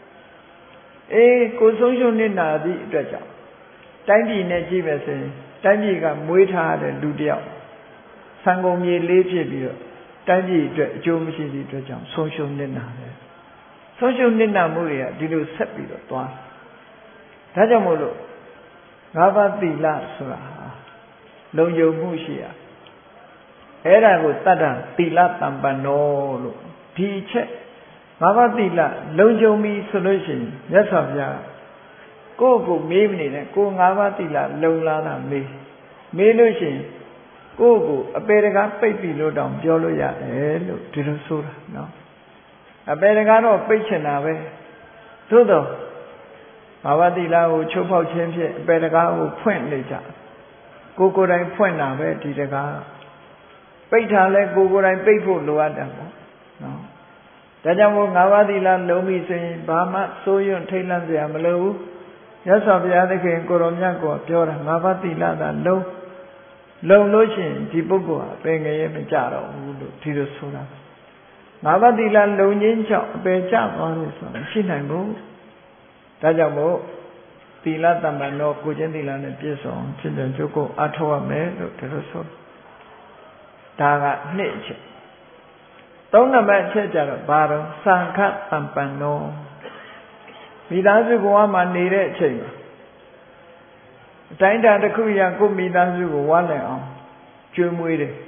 ကိုယ်ဆုံးရှုံးနေတာသည့်အတွက်ကြောင့်တိုင်းပြည်နဲ့ကြည့်မယ်ဆိုရင်တိုင်းပြည်ကမွေးထားတဲ့လူတယောက်ဆံကုန်မြေလေးဖြစ်ပြီးတော့တိုင်းပြည်အတွက်အကျိုးမရှိသည့်အတွက်ကြောင့်ဆုံးရှုံးနေတာပဲဆုံးရှုံးနေတာမှုတွေကဒီလိုဆက်ပြီးတော့သွားဒါကြောင့်မို့လို့ငါးပါးသီလဆိုတာလုံခြုံမှုရှိရအဲ့ဒါကိုတတ္တသီလတမ္ပန္နောလို့ဒီချက်ငါးပါးသီလလုံခြုံပြီဆိုလို့ရှိရင်မြတ်စွာဘုရားကိုယ့်ကိုမေးမနေနဲ့ကိုငါးပါးသီလလုံလားတာမေးလို့ရှိရင်ကိုယ့်ကိုအပေတကားပိတ်ပြီလို့တောင်ပြောလို့ရတယ်လို့ဒီလိုဆိုတာနော်အပေတကားတော့ပိတ်ချင်တာပဲသို့တော့ငါးပါးသီလကိုချုပ်ဖောက်ခြင်းဖြင့်အပေတကားကိုဖွင့်နေကြကိုယ်တိုင်ဖွင့်တာပဲဒီတကားပိတ်ထားလဲကိုယ်တိုင်ပိတ်ဖို့လိုအပ်တယ်ပေါ့နော်ဒါကြောင့်မို့ငါးပါးသီလလုံးပြီဆိုရင်ဘာမှစိုးရွံ့ထိတ်လန့်စရာမလိုဘူးမြတ်စွာဘုရားသခင်ကိုရောမြတ်ကိုပြောတာငါးပါးသီလသာလုံလို့ရှိရင်ဒီပုဂ္ဂိုလ်ဟာအပင်ငရဲမကြတော့ဘူးလို့ဒီလိုဆိုတာငါးပါးသီလလုံခြင်းကြောင့်အပင်ကျသွားတယ်ဆိုတာရှိနိုင်ဘူးဒါကြောင့်မို့သီလတမ္ပန္နောကိုချင်းသီလနဲ့ပြည့်စုံဖြစ်တဲ့ကျုပ်ကိုအထောက်ရမယ်လို့ဒီလိုဆိုတာဒါက2အချက်3နံပါတ်အချက်ကြတော့ဘာတော့သံဃတမ္ပန္နောမိသားစုဘဝမှာနေတဲ့အချိန်မှာအတိုင်းတာတစ်ခုရကိုမိသားစုကိုဝါလင်အောင်ကျွေးမွေးတယ်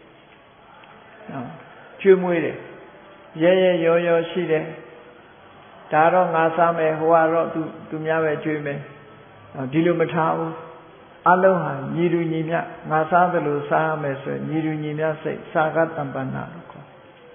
ကျွေးမွေးတယ်ရဲရောရှိတယ်ဒါတော့ငါစားမယ်ဟိုကတော့သူများပဲကျွေးမယ်ဒီလိုမထားဘူးအလုံးဟာညီတူညီမျှငါစားသလိုစားရမယ်ဆိုရင်ညီတူညီမျှစိတ်သာဂတမ္ပန္နလို့ခေါ်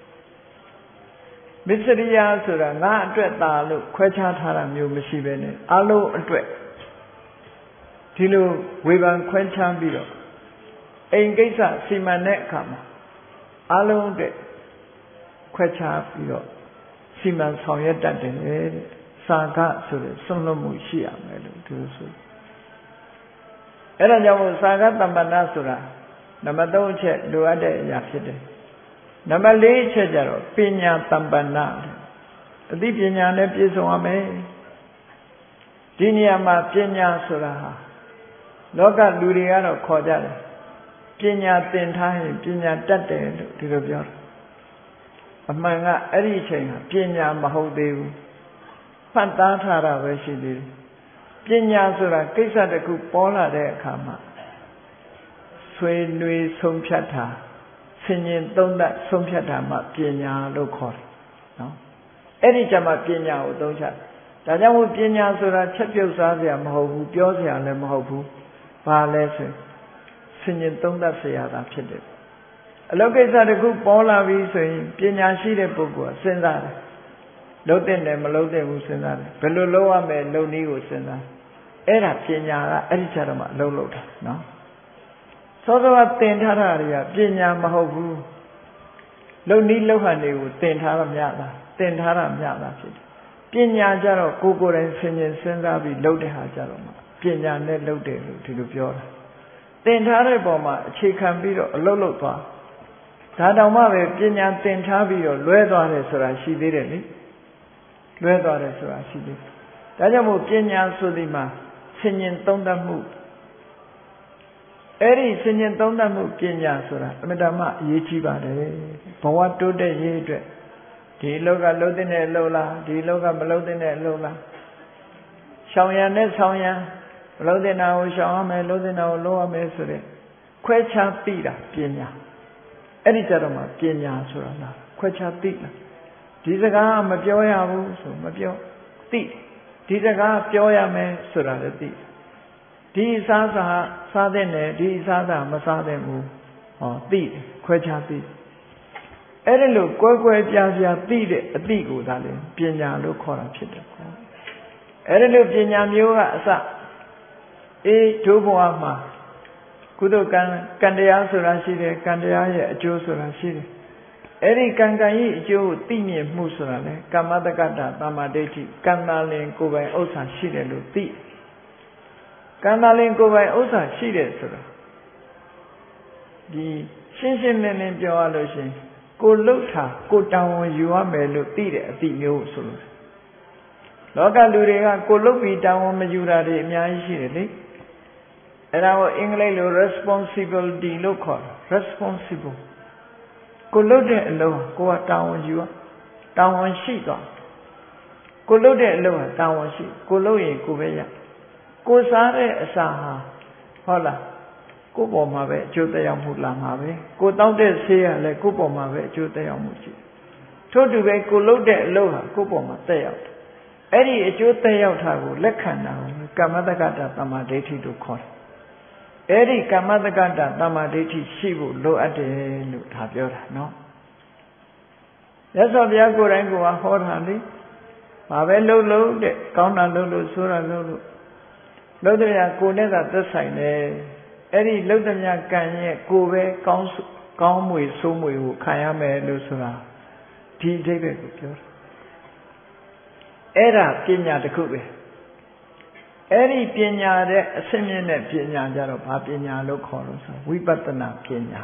မစ္စရိယဆိုတာငါအတွက်သာလို့ခွဲခြားထားတာမျိုးမရှိပဲနဲ့အလုံးအတွက်ဒီလိုဝေဖန်ခွဲခြားပြီးတော့အိမ်ကိစ္စစီမံတဲ့အခါမှာအလုံးအတွက်ခွဲခြားပြီးတော့စီမံဆောင်ရွက်တတ်တယ်တဲ့သာဂဆိုတဲ့ဆုံးလွတ်မှုရှိရမယ်လို့သူဆိုအဲ့ဒါကြောင့်သာဂတမ္ပန္နဆိုတာနံပါတ်3အချက်လိုအပ်တဲ့အရာဖြစ်တယ်နံပါတ်4အချက်ကျတော့ပညာတမ္ပန္နအသိပညာနဲ့ပြည့်စုံရမယ်ဒီနေရာမှာပညာဆိုတာဟာလောကလူတွေကတော့ခေါ်ကြတယ်ပညာသင်ထားရင်ပညာတတ်တယ်လို့ဒီလိုပြောတယ်အမှန်ကအဲ့ဒီအချိန်ကပညာမဟုတ်သေးဘူးမှတ်သားထားတာပဲရှိသေးတယ်ပညာဆိုတာကိစ္စတစ်ခုပေါ်လာတဲ့အခါမှာဆွေးနွေးဆုံးဖြတ်တာဆင်ញင်သုံးသပ်ဆုံးဖြတ်တာမှပညာလို့ခေါ်တယ်နော်အဲ့ဒီကြမှာပညာကိုသုံးချဒါကြောင့်မို့ပညာဆိုတာချက်ပြုတ်စားစရာမဟုတ်ဘူးပြောစရာလည်းမဟုတ်ဘူးဘာလဲဆိုဆင်ញင်သုံးသပ်စရာသာဖြစ်တယ်အလောကိစ္စတစ်ခုပေါ်လာပြီဆိုရင်ပညာရှိတဲ့ပုဂ္ဂိုလ်ကစဉ်းစားတယ်လုပ်တဲ့နဲ့မလုပ်တဲ့ဘူးစဉ်းစားတယ်ဘယ်လိုလုပ်ရမလဲလုပ်နည်းကိုစဉ်းစားအဲ့ဒါပညာကအဲ့ဒီကြတော့မှအလုံးလုံးတာနော်သောသောကသင်ထားတာတွေကပညာမဟုတ်ဘူးလုပ်နည်းလုပ်ဟန်တွေကိုသင်ထားရမြတာသင်ထားတာမြတာဖြစ်တယ်ပညာကြတော့ကိုယ်တိုင်ဆင်ခြင်စဉ်းစားပြီးလုပ်တဲ့ဟာကြတော့မှပညာနဲ့လုပ်တယ်လို့ဒီလိုပြောတာသင်ထားတဲ့ပုံမှာအခြေခံပြီးတော့အလုပ်လုပ်သွားဒါတောင်မှပဲပညာသင်ထားပြီးတော့လွဲသွားတယ်ဆိုတာရှိသေးတယ်လေလွဲသွားတယ်ဆိုတာရှိသေးတယ်ဒါကြောင့်မို့ပညာဆိုဒီမှာဆင်ញင်သုံးသပ်မှုအဲ့ဒီဆင်ញင်သုံးသပ်မှုပညာဆိုတာအမြဲတမ်းအရေးကြီးပါတယ်ဘဝတိုးတက်ရေးအတွက်ဒီလောကလုံးတဲ့အလုံးလားဒီလောကမလုံးတဲ့အလုံးလားရှောင်ရံနဲ့ဆောင်ရံမလုံးတဲ့နာကိုရှောင်ရမယ်လုံးတဲ့နာကိုလုံးရမယ်ဆိုတဲ့ခွဲခြားသိတာပညာအဲ့ဒီကြတော့မှပညာဆိုတာလားခွဲခြားသိလားဒီစကားမပြောရဘူးဆိုမပြောသိဒီစကားပြောရမယ်ဆိုတာလည်းသိဒီစားတဲ့နဲ့ဒီစားတာမစားတဲ့ဘူးဟောသိခွဲခြားသိအဲ့ဒီလိုကွဲပြားသိတဲ့အသိကိုသာလေပညာလို့ခေါ်တာဖြစ်တယ်အဲ့ဒီလိုပညာမျိုးကအစဒုဘဝမှာကုသိုလ်ကံတရားဆိုတာရှိတယ်ကံတရားရဲ့အကျိုးဆိုတာရှိတယ် Eri kangayi ijo tinye musurale, kamadakata tamadeti, kanalin kubai osa shire luti. Kanalin kubai osa shire sura. Di shinshin nene piawaloshin, ko luta, ko tawon yuwa melu tire ati nyo sura. Loka lurega ko lupi tawon majura de myayi shire li. Era wo English lo responsibility lo call, responsible. Ko lude alo, ko tawon yuwa, tawon shi to. Ko lude alo, tawon shi, ko luye ko beya. Ko sare asaha, hola. Ko boma be jote yang mula mabe. Ko tau de seya le ko boma be jote yang muji. Thodu be ko lude alo ha ko boma te yau. Eri jote yau thago lekhana kamadakata tamadeti to call. Eri kamadakata tamadeti shibu lo ade lu tha pyo da no. Yasa bya ko rai ko ho tha ni. Ma be lo de kaung na lo sura lo. Lo de ya ko ne da tat sai ne. Eri lo de nya kan ye ko be kaung mwe so mwe ko khan ya me lo sura. Di idaibai ko pyo. Era pnya takku be. Eri pnya de asit myin ne pnya ja ro ba pnya lo khaw lo so vipassana pnya.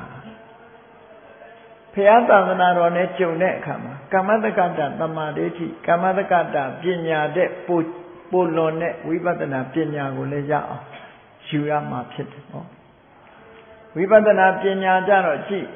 Phaya Thadana ro ne jung ne akha ma kamadakata tamadeti kamadakata pnya de po lon ne vipassana pnya ko le ya aw yu ya ma phit de no. Vipassana pnya ja ro ji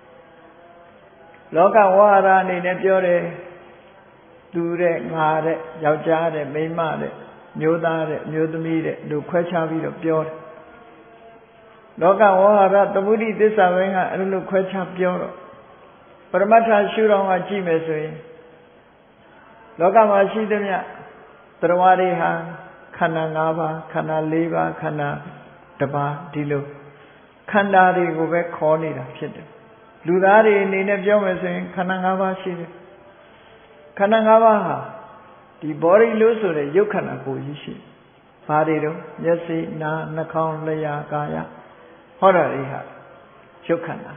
loka wahara ani ne pyo de tu de nga de yaojia de maima deမျိုးသားတဲ့မျိုးသမီးတဲ့လူခွဲခြားပြီးတော့ပြောတယ်လောကဝါဟာရသမုဒိသစ္စာပိုင်းကအဲ့လိုခွဲခြားပြောတော့ပရမတ္ထရှုတော်ကကြည့်မယ်ဆိုရင်လောကမှာရှိသမျှသရဝါတွေဟာခန္ဓာ၅ပါးခန္ဓာ၄ပါးခန္ဓာတစ်ပါးဒီလိုခန္ဓာတွေကိုပဲခေါ်နေတာဖြစ်တယ်လူသားတွေအနေနဲ့ပြောမယ်ဆိုရင်ခန္ဓာ၅ပါးရှိတယ်ခန္ဓာ၅ပါးဟာဒီ body လို့ဆိုတဲ့ရုပ်ခန္ဓာကိုယ်ကြီးရှိဘာတွေတော့မျက်စိနားနှာခေါင်းလျှာကာယဟောတာတွေဟာရုပ်ခန္ဓာ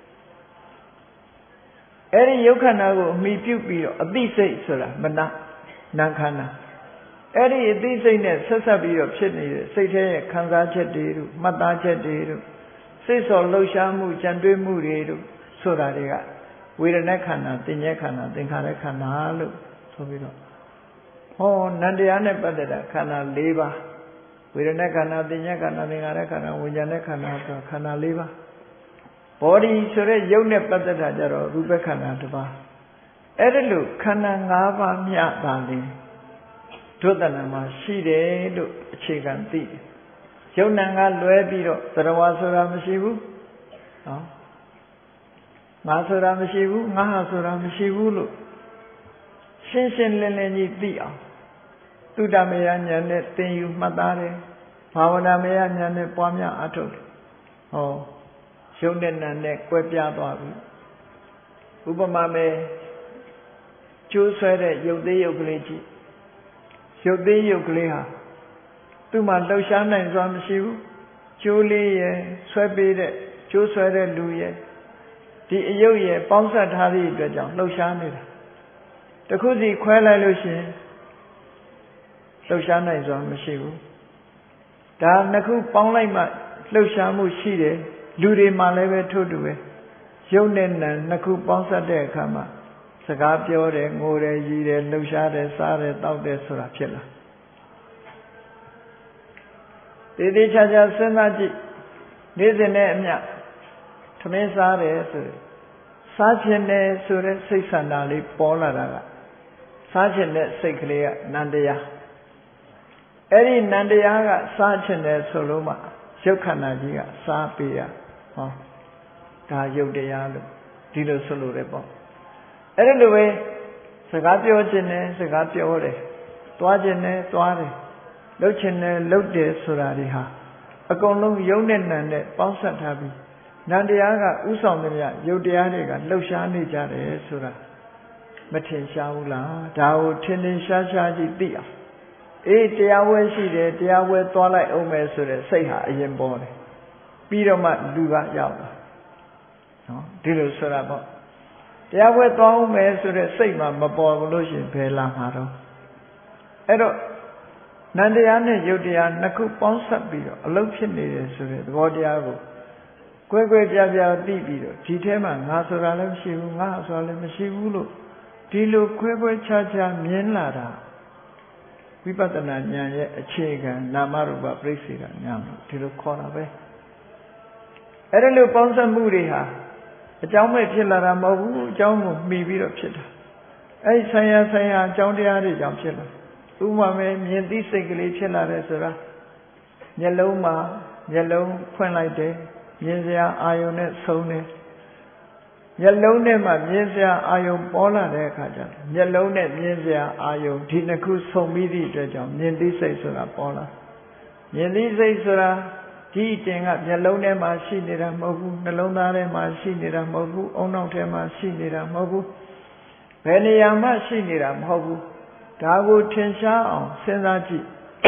အဲ့ဒီရုပ်ခန္ဓာကိုအမိပြုပြီးတော့အသိစိတ်ဆိုတာမနနာခန္ဓာအဲ့ဒီအသိစိတ်နဲ့ဆက်ဆက်ပြီးတော့ဖြစ်နေတဲ့စိတ်ထဲရဲ့ခံစားချက်တွေတို့မှတ်သားချက်တွေတို့စိတ်ဆော်လှုပ်ရှားမှုကြံတွေးမှုတွေတို့ဆိုတာတွေကဝေဒနာခန္ဓာသင်္ညေခန္ဓာသင်္ခါရခန္ဓာလို့ဆိုပြီးတော့ဟောနန္တရားနဲ့ပတ်သက်တာခန္ဓာ၄ပါးဝေဒနာခန္ဓာသင်္ညေခန္ဓာသင်္ခါရခန္ဓာဝိညာဉ်နဲ့ခန္ဓာဆိုခန္ဓာ၄ပါး body ဆိုတဲ့ရုပ်နဲ့ပတ်သက်တာကြတော့ရူပခန္ဓာတစ်ပါးအဲ့ဒါလို့ခန္ဓာ၅ပါးမြတ်တာလေဒုသနာမှာရှိတယ်လို့အခြေခံသိတယ်ယုံနာကလွဲပြီးတော့သရဝါဆိုတာမရှိဘူးနော်ငါဆိုတာမရှိဘူးငါဟာဆိုတာမရှိဘူးလို့ရှင်းရှင်းလင်းလင်းကြီးသိအောင်သုတမယဉာဏ်နဲ့သင်ယူမှတ်သားတယ်ဘာဝနာမယဉာဏ်နဲ့ပွားများအထုတ်တယ်ဟောရုပ်နဲ့နာနဲ့ကွဲပြားသွားပြီဥပမာမဲ့ကျိုးဆွဲတဲ့ရုပ်သေးရုပ်ကလေးကြည့်ရုပ်သေးရုပ်ကလေးဟာသူ့မှာလှုပ်ရှားနိုင်စွာမရှိဘူးကျိုးလေးရယ်ဆွဲပေးတဲ့ကျိုးဆွဲတဲ့လူရယ်ဒီအယုတ်ရယ်ပေါင်းစပ်ထားသည့်အတွက်ကြောင့်လှုပ်ရှားနေတာတခုစီခွဲလိုက်လို့ရှိရင်လှုပ်ရှားနိုင်စွာမရှိဘူးဒါနှစ်ခုပေါင်းလိုက်မှလှုပ်ရှားမှုရှိတယ်လူတွေမှလည်းပဲထို့တူပဲရုပ်နဲ့နာနှစ်ခုပေါင်းစပ်တဲ့အခါမှာစကားပြောတယ်ငိုတယ်ရည်တယ်လှုပ်ရှားတယ်စားတယ်တောက်တယ်ဆိုတာဖြစ်လာဒီတိချာချာစဉ်းစားကြည့်နေ့စဉ်နဲ့အမျှသမင်းစားတယ်ဆိုရင်စားခြင်းနဲ့ဆိုတဲ့စိတ်ဆန္ဒလေးပေါ်လာတာကစားခြင်းနဲ့စိတ်ကလေးကနန္တရားအဲ့ဒီနန္တရားကစားခြင်းနဲ့ဆိုလို့မှရုပ်ခန္ဓာကြီးကစားပေးရဟောဒါရုပ်တရားလို့ဒီလိုဆိုလို့ရတယ်ပေါ့အဲ့ဒီလိုပဲစကားပြောခြင်းနဲ့စကားပြောတယ်သွားခြင်းနဲ့သွားတယ်လှုပ်ခြင်းနဲ့လှုပ်တယ်ဆိုတာတွေဟာအကုန်လုံးယုံနဲ့နံနဲ့ပေါင်းစပ်ထားပြီးနန္တရားကဥဆောင်တဲ့ရုပ်တရားတွေကလှုပ်ရှားနေကြတယ်ဆိုတာမထင်ရှားဘူးလားဒါကိုထင်ထင်ရှားရှားကြည့်သိအောင်အေးတရားဝဲရှိတယ်တရားဝဲသွားလိုက်အောင်မယ်ဆိုတဲ့စိတ်ဟာအရင်ပေါ်တယ်ပြီးတော့မှလူကရောက်လာနော်ဒီလိုဆိုတာပေါ့တရားပွဲသွားအောင်မယ်ဆိုတဲ့စိတ်မှမပေါ်ဘူးလို့ရှင်ဘယ်လာမှာတော့အဲ့တော့နန္တရားနဲ့ယုတ်တရားနှစ်ခုပေါင်းစပ်ပြီးတော့အလုံးဖြစ်နေတယ်ဆိုတဲ့သဘောတရားကိုကွဲကွဲပြားပြားသိပြီးတော့ဒီထဲမှာငါဆိုတာလည်းမရှိဘူးငါဆိုတာလည်းမရှိဘူးလို့ဒီလိုခွဲခွဲခြားခြားမြင်လာတာဝိပဿနာဉာဏ်ရဲ့အခြေခံနာမရူပပြိစ္ဆေဒဉာဏ်လို့ဒီလိုခေါ်တာပဲအဲ့ဒါလိုပေါင်းစပ်မှုတွေဟာအကြောင်းမဲ့ဖြစ်လာတာမဟုတ်ဘူးအကြောင်းကိုမှီပြီးတော့ဖြစ်တာအဲ့ဆိုင်ရာအကြောင်းတရားတွေကြောင့်ဖြစ်လာဥပမာမဲ့မြင်သိစိတ်ကလေးဖြစ်လာတယ်ဆိုတာမျက်လုံးမှာမျက်လုံးဖွင့်လိုက်တယ်မြင်စရာအာယုံနဲ့ဆုံတယ်မျက်လုံးနဲ့မှမြင်စရာအာယုံပေါ်လာတဲ့အခါကျတော့မျက်လုံးနဲ့မြင်စရာအာယုံဒီနှစ်ခုဆုံပြီးသည့်အတွက်ကြောင့်မြင်သိစိတ်ဆိုတာပေါ်လာမြင်သိစိတ်ဆိုတာဒီအတင်ကမျက်လုံးထဲမှာရှိနေတာမဟုတ်ဘူးနှလုံးသားထဲမှာရှိနေတာမဟုတ်ဘူးအုံနောက်ထဲမှာရှိနေတာမဟုတ်ဘူးဘယ်နေရာမှရှိနေတာမဟုတ်ဘူးဒါကိုထင်ရှားအောင်စဉ်းစားကြည့်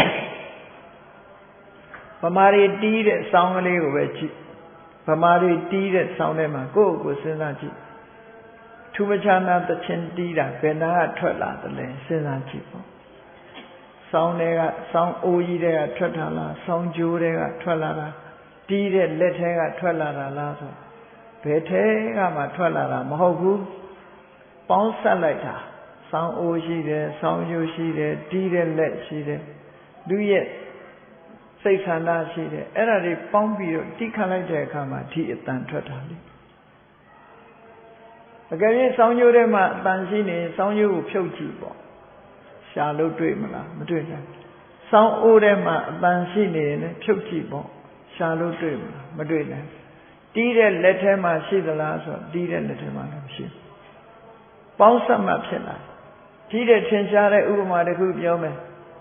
ဗမာရီတီးတဲ့ဆောင်းကလေးကိုပဲကြည့်ဗမာရီတီးတဲ့ဆောင်းထဲမှာကိုယ့်ကိုစဉ်းစားကြည့်ထူးမခြားနာသချင်းတီးတာဘယ်နာကထွက်လာတယ်လဲစဉ်းစားကြည့်ပေါ့ဆောင်းတွေကဆောင်းအိုးကြီးတွေကထွက်လာလားဆောင်းကြိုးတွေကထွက်လာတာတီးတဲ့လက်ထဲကထွက်လာတာလားဆိုဘယ်ထဲကမှထွက်လာတာမဟုတ်ဘူးပေါင်းဆက်လိုက်တာဆောင်းအိုးရှိတယ်ဆောင်းကြိုးရှိတယ်တီးတဲ့လက်ရှိတယ်လူရဲ့စိတ်ဆန္ဒရှိတယ်အဲ့ဒါတွေပေါင်းပြီးတော့တိခတ်လိုက်တဲ့အခါမှာဒီအတန်ထွက်တာလေအကယ်၍ဆောင်းကြိုးထဲမှာအတန်ရှိနေဆောင်းကြိုးကိုဖြုတ်ကြည့်ပေါ့ရှာလို့တွေ့မလားမတွေ့နိုင်ဆောင်းအိုးထဲမှာအတန်ရှိနေရင်လည်းဖြုတ်ကြည့်ပေါ့ရှာလို့တွေ့မလားမတွေ့နိုင်တီးတဲ့လက်ထဲမှာရှိသလားဆိုတီးတဲ့လက်ထဲမှာလည်းမရှိဘူးပေါင်းစပ်မှဖြစ်လာကြီးတဲ့ထင်ရှားတဲ့ဥပမာတစ်ခုပြောမယ်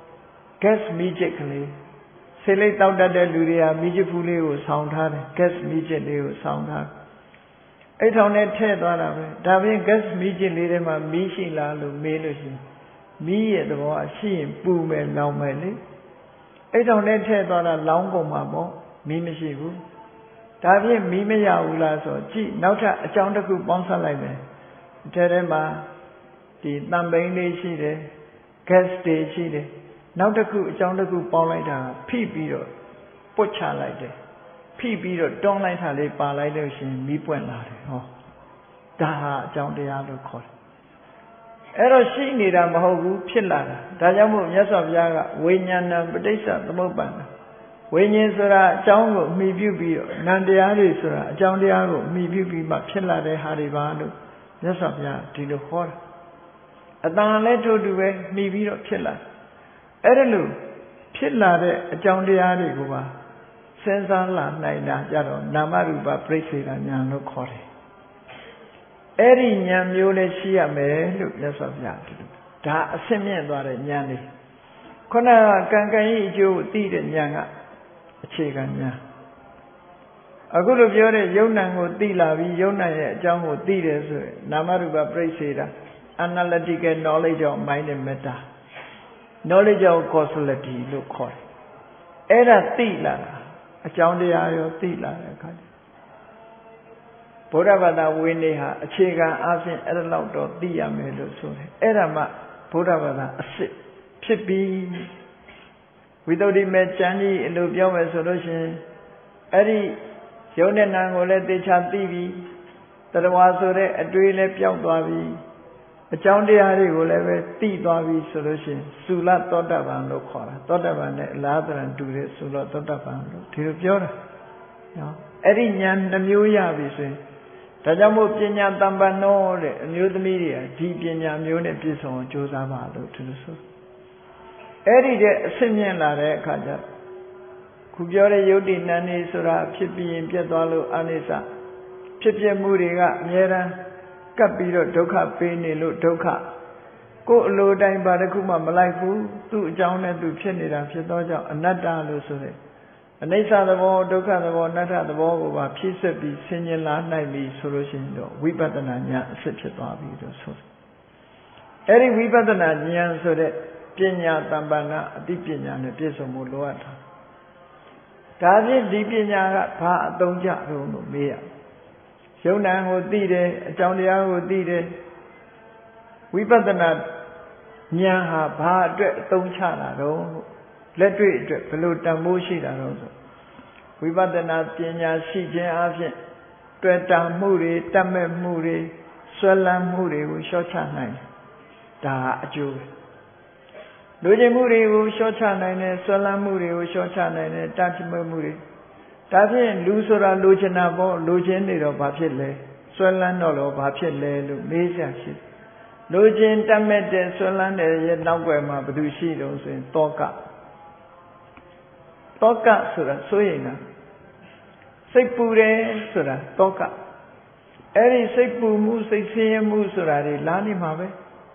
gas မီးကျစ်ကလေးဆေးလိပ်တောက်တတ်တဲ့လူတွေကမီးကျစ်ဖူးလေးကိုဆောင်းထားတယ် gas မီးကျစ်လေးကိုဆောင်းထားအဲ့ထောင်နဲ့ထည့်သွားတာပဲဒါပြင် gas မီးကျစ်လေးထဲမှာမီးရှိလားလို့မေးလို့ရှိရင်မီးရဲ့သဘောအရှိရင်ပူမယ်လောင်မယ်လေအဲ့ထောင်နဲ့ထည့်သွားတာလောင်းကုန်မှာပေါ့မီးမရှိဘူးဒါပြင်မီးမရဘူးလားဆိုကြည့်နောက်ထပ်အကြောင်းတစ်ခုပေါင်းစပ်လိုက်မယ်ဒီထဲမှာဒီတံပိန်းလေးရှိတယ် gas တွေရှိတယ်နောက်တစ်ခုအကြောင်းတစ်ခုပေါင်းလိုက်တာဖိပြီးတော့ပုတ်ချလိုက်တယ်ဖိပြီးတော့တွန်းလိုက်တာလေးပါလိုက်လို့ရှိရင်မီးပွင့်လာတယ်ဟောဒါဟာအကြောင်းတရားလို့ခေါ်တယ်အဲ့တော့ရှိနေတာမဟုတ်ဘူးဖြစ်လာတာဒါကြောင့်မို့မြတ်စွာဘုရားကဝိညာဏပဋိစ္စသမုပ္ပါဒ်ဝိညာဉ်ဆိုတာအကြောင်းကိုအမိပြုပြီးတော့နံတရားတွေဆိုတာအကြောင်းတရားကိုအမိပြုပြီးမှဖြစ်လာတဲ့ဟာတွေပါလို့မြတ်စွာဘုရားဒီလိုဟောတာအတန်လည်းထို့တူပဲမိပြီးတော့ဖြစ်လာအဲ့ဒါလို့ဖြစ်လာတဲ့အကြောင်းတရားတွေကိုပါစဉ်းစားလာနိုင်တာကြတော့နာမရူပပြိစ္ဆေဒဉာဏ်လို့ခေါ်တယ်အဲ့ဒီဉာဏ်မျိုးလည်းရှိရမယ်လို့မြတ်စွာဘုရားဒါအဆင့်မြင့်သွားတဲ့ဉာဏ်လေးခုနကကံကံကြီးအကျိုးကိုသိတဲ့ဉာဏ်ကအခြေခံဉာဏ်အခုလိုပြောတဲ့ယုံနံကိုသိလာပြီးယုံနံရဲ့အကြောင်းကိုသိတယ်ဆိုရင်နာမရူပပြိစ္ဆေဒanalytical knowledge of mind and matter knowledge of causality လို့ခေါ်တယ်အဲ့ဒါသိလာတာအကြောင်းတရားရောသိလာတဲ့အခါဗုဒ္ဓဘာသာဝိနည်းဟာအခြေခံအားဖြင့်အဲ့ဒါလောက်တော့သိရမယ်လို့ဆိုတယ်အဲ့ဒါမှဗုဒ္ဓဘာသာအစစ်ဖြစ်ပြီးဝိသုဒ္ဓိမေကျမ်းကြီးလို့ပြောမယ်ဆိုလို့ရှိရင်အဲ့ဒီယုံနဲ့နာကိုလည်းသေချာသိပြီးတရားဝါဆိုတဲ့အတွေ့လည်းပျောက်သွားပြီးအကြောင်းတရားတွေကိုလည်းပဲသိသွားပြီဆိုလို့ရှိရင်သုလသောတပန်လို့ခေါ်တာသောတပန်နဲ့အလားတန်တူတဲ့သုလသောတပန်လို့ဒီလိုပြောတာနော်အဲ့ဒီဉာဏ်နှမျိုးရပြီဆိုရင်ဒါကြောင့်မို့ပညာတမ္ပနောတဲ့အမျိုးသမီးတွေကဒီပညာမျိုးနဲ့ပြည့်စုံအောင်ကြိုးစားပါလို့ဒီလိုဆိုအဲ့ဒီတဲ့အဆင့်မြင့်လာတဲ့အခါကျခုပြောတဲ့ယုတ်တိနန္ဒီဆိုတာဖြစ်ပြီးရင်ပြတ်သွားလို့အနိစ္စဖြစ်ပြမှုတွေကအများအားကပ်ပြီးတော့ဒုက္ခပေးနေလို့ဒုက္ခကိုယ်အလိုတိုင်းဘာတစ်ခုမှမလိုက်ဘူးသူ့အကြောင်းနဲ့သူဖြစ်နေတာဖြစ်သောကြောင့်အနတ္တလို့ဆိုတဲ့အနိစ္စသဘောဒုက္ခသဘောအနတ္တသဘောကိုပါဖြည့်ဆက်ပြီးဆင်ញင်လာနိုင်ပြီဆိုလို့ရှိရင်တော့ဝိပဿနာဉာဏ်အစစ်ဖြစ်သွားပြီလို့ဆိုတယ်အဲ့ဒီဝိပဿနာဉာဏ်ဆိုတဲ့ပညာတမ္ပန္နအသိပညာနဲ့ပြည့်စုံမှုလိုအပ်တာဒါဖြင့်ဒီပညာကဘာအသုံးကျတော့လို့မေးရယုံနာကိုသိတယ်အကြောင်းတရားကိုသိတယ်ဝိပဿနာဉာဏ်ဟာဘာအတွက်အသုံးချတာတော့လက်တွေ့အတွက်ဘယ်လိုတန်ဖိုးရှိတာတော့ဆိုဝိပဿနာပညာရှိခြင်းအပြင်တွေ့တာမှုတွေတတ်မဲ့မှုတွေဆွဲလန်းမှုတွေကိုလျှော့ချနိုင်ဒါအကျိုးပဲလူကျင်မှုတွေကိုလျှော့ချနိုင်တယ်ဆွဲလန်းမှုတွေကိုလျှော့ချနိုင်တယ်တတ်မဲ့မှုတွေဒါဖြင့်လူဆိုတာလိုချင်တာပေါ့လိုချင်နေတော့ဘာဖြစ်လဲဆွဲလန်းတော့ဘာဖြစ်လဲလို့မေးကြရှိလိုချင်တတ်မဲ့တဲ့ဆွဲလန်းတဲ့ရဲ့နောက်ွယ်မှာဘာလို့ရှိတော့ဆိုရင်တောကဆိုတာဆိုရင်လားစိတ်ပူတယ်ဆိုတာတောကအဲ့ဒီစိတ်ပူမှုစိတ်ဆင်းရဲမှုဆိုတာတွေလာနေမှာပဲ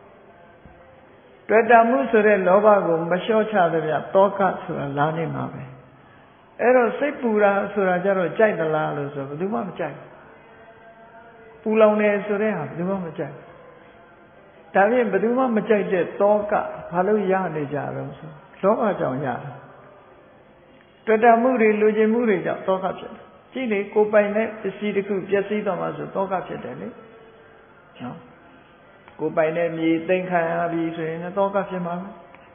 တွေ့တာမှုဆိုတဲ့လောဘကိုမလျှော့ချတဲ့ပြတောကဆိုတာလာနေမှာပဲအဲ့တော့စိတ်ပူတာဆိုတာကြတော့ကြိုက်သလားလို့ဆိုဘယ်သူမှမကြိုက်ပူလောင်တယ်ဆိုတဲ့ဟာဘယ်သူမှမကြိုက်ဒါဖြင့်ဘယ်သူမှမကြိုက်တဲ့တောကဘာလို့ရနေကြတော့ဆိုလောဘကြောင့်ရတယ်တွေ့တာမှုတွေလူကျင်မှုတွေကြောင့်တောကဖြစ်တယ်ကြည့်လေကိုပိုင်တဲ့ပစ္စည်းတစ်ခုပျက်စီးသွားမှဆိုတောကဖြစ်တယ်လေနော်ကိုပိုင်တဲ့မြေသိမ်းခံရပြီဆိုရင်တောကဖြစ်မှာ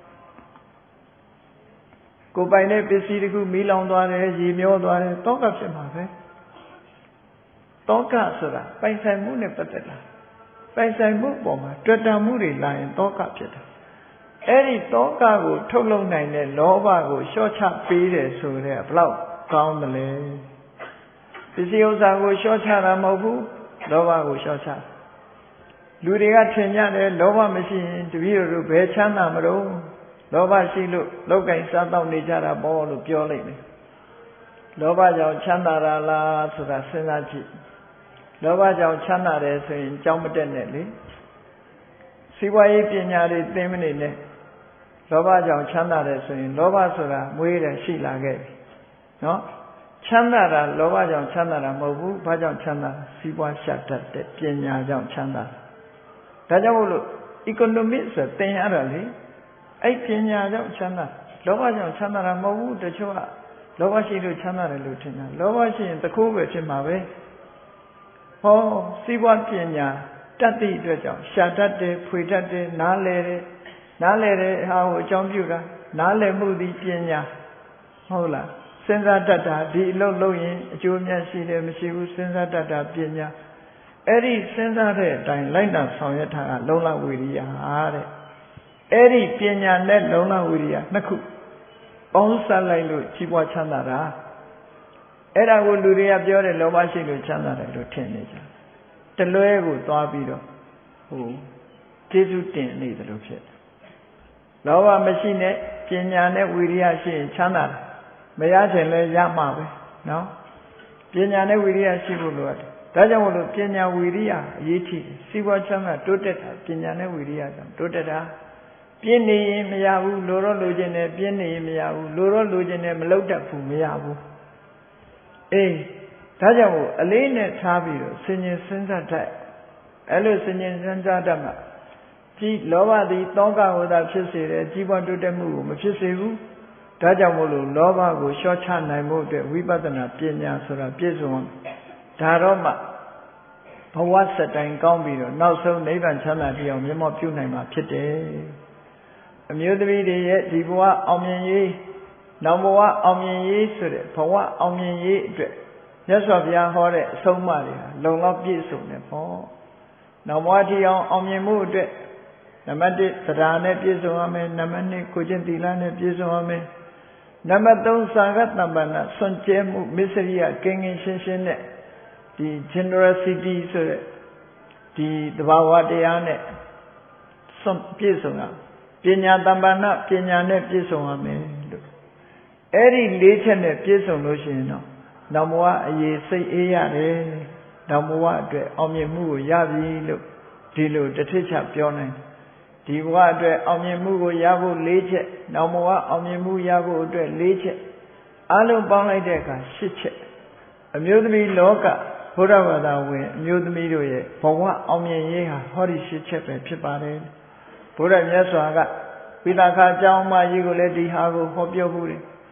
ကိုပိုင်တဲ့ပစ္စည်းတစ်ခုမီးလောင်သွားတယ်ရေမျောသွားတယ်တောကဖြစ်မှာပဲတောကဆိုတာပိုင်ဆိုင်မှုနဲ့ပတ်သက်တာပိုင်ဆိုင်မှုပေါ်မှာတွေ့တာမှုတွေလာရင်တောကဖြစ်တယ်အဲ့ဒီတောကကိုထုတ်လုပ်နိုင်တဲ့လောဘကိုလျှော့ချပေးတယ်ဆိုတော့ဘလောက်ကောင်းတယ်လဲပစ္စည်းဥစ္စာကိုလျှော့ချတာမဟုတ်ဘူးလောဘကိုလျှော့ချလူတွေကထင်ကြတယ်လောဘမရှိရင်တပည့်တို့ဘယ်ချမ်းသာမလို့လောဘရှိလို့လောက်ကင်စားတော့နေကြတာပေါ့လို့ပြောလိုက်တယ်လောဘကြောင့်ချမ်းသာတာလားဆိုတာစဉ်းစားကြည့်လောဘကြောင့်ချမ်းသာတယ်ဆိုရင်ကြောင်းမတက်နဲ့လေစီးပွားရေးပညာတွေသင်မနေနဲ့လောဘကြောင့်ချမ်းသာတယ်ဆိုရင်လောဘဆိုတာမွေးတယ်ရှိလာခဲ့ပြီနော်ချမ်းသာတာလောဘကြောင့်ချမ်းသာတာမဟုတ်ဘူးဘာကြောင့်ချမ်းသာစီးပွားရှာတတ်တဲ့ပညာကြောင့်ချမ်းသာဒါကြောင့်မို့လို့ economic ဆိုသင်ရတာလေအဲ့ပညာကြောင့်ချမ်းသာလောဘကြောင့်ချမ်းသာတာမဟုတ်ဘူးတချို့ကလောဘရှိလို့ချမ်းသာတယ်လို့ထင်တာလောဘရှိရင်တခိုးပဲဖြစ်မှာပဲဟောစီးပွားပညာတတ်သည့်အတွက်ကြောင့်ရှာတတ်တယ်ဖွေတတ်တယ်နားလဲတဲ့ဟာကိုအကြောင်းပြုတာနားလည်မှုသည်ပညာဟုတ်လားစဉ်းစားတတ်တာဒီအလုပ်လုပ်ရင်အကျိုးများရှိတယ်မရှိဘူးစဉ်းစားတတ်တာပညာအဲ့ဒီစဉ်းစားတဲ့အတိုင်းလိုက်တာဆောင်ရွက်တာကလုံလဝိရိယတဲ့အဲ့ဒီပညာနဲ့လုံလဝိရိယနှစ်ခုပေါင်းစပ်လိုက်လို့ကြီးပွားချမ်းသာတာအဲ့ဒါကိုလူတွေကပြောတယ်လောဘရှိလို့ချမ်းသာတယ်လို့ထင်နေကြတလွဲကိုသွားပြီးတော့ကျေးဇူးတင်နေတယ်လို့ဖြစ်တယ်လောဘမရှိနဲ့ပညာနဲ့ဝိရိယရှိရင်ချမ်းသာတယ်မရချင်လဲရမှာပဲနော်ပညာနဲ့ဝိရိယရှိဖို့လိုတယ်ဒါကြောင့်မို့လို့ပညာဝိရိယအရေးကြီးစီးပွားချမ်းသာတိုးတက်တာပညာနဲ့ဝိရိယကြောင့်တိုးတက်တာပြင်းနေရင်မရဘူးလိုတော့လိုချင်တယ်ပြင်းနေရင်မရဘူးလိုတော့လိုချင်တယ်မလုပ်တတ်ဘူးမရဘူးအေးဒါကြောင့်မို့အလေးနဲ့ထားပြီးတော့ဆင်ញင်စဉ်းစားတတ်အဲ့လိုဆင်ញင်စဉ်းစားတတ်မှကြီးလောဘသည်တောကဝဒဖြစ်စေတယ်ကြီးပွားတိုးတက်မှုကိုမဖြစ်စေဘူးဒါကြောင့်မို့လို့လောဘကိုလျှော့ချနိုင်ဖို့အတွက်ဝိပဿနာပညာဆိုတာပြည့်စုံဒါတော့မှဘဝစတိုင်ကောင်းပြီးတော့နောက်ဆုံးနိဗ္ဗာန်ချမ်းသာတရားမျက်မှောက်ပြုနိုင်မှာဖြစ်တယ်အမျိုးသမီးတွေရဲ့ဒီဘဝအောင်မြင်ရေးနောက်ဘဝအောင်မြင်ရေးဆိုတဲ့ဘဝအောင်မြင်ရေးအတွက်မြတ်စွာဘုရားဟောတဲ့အဆုံးအမတွေဟာလုံလောက်ပြည့်စုံတယ်ပေါ့နောက်ဘဝထီအောင်မြင်မှုအတွက်နံပါတ်1သဒ္ဒါနဲ့ပြည့်စုံရမယ်နံပါတ်2ကိုကျင့်သီလနဲ့ပြည့်စုံရမယ်နံပါတ်3စာဂတ္တပ္ပနာစွန့်ကြဲမှုမစ္စရိယကင်းကင်းရှင်းရှင်းနဲ့ဒီ generosity ဆိုတဲ့ဒီသဘာဝတရားနဲ့စွန့်ပြည့်စုံတာပညာတမ္ပနာပညာနဲ့ပြည့်စုံရမယ်လို့အဲ့ဒီ၄ချက်နဲ့ပြည့်စုံလို့ရှိရင်တော့နောက်ဘဝအရေးစိတ်အေးရတယ်နောက်ဘဝအတွက်အောင်မြင်မှုကိုရပြီလို့ဒီလိုတထစ်ချပြောနိုင်ဒီဘဝအတွက်အောင်မြင်မှုကိုရဖို့၄ချက်နောက်ဘဝအောင်မြင်မှုရဖို့အတွက်၄ချက်အလုံးပေါင်းလိုက်တဲ့အခါ၈ချက်အမျိုးသမီးလောကဘုရားဘာသာဝင်အမျိုးသမီးတို့ရဲ့ဘဝအောင်မြင်ရေးဟာဟောဒီ၈ချက်ပဲဖြစ်ပါတယ်ဘုရားမြတ်စွာကဝိသခာအကြောင်းအမကြီးကိုလည်းဒီဟာကိုဟောပြောမှုတယ်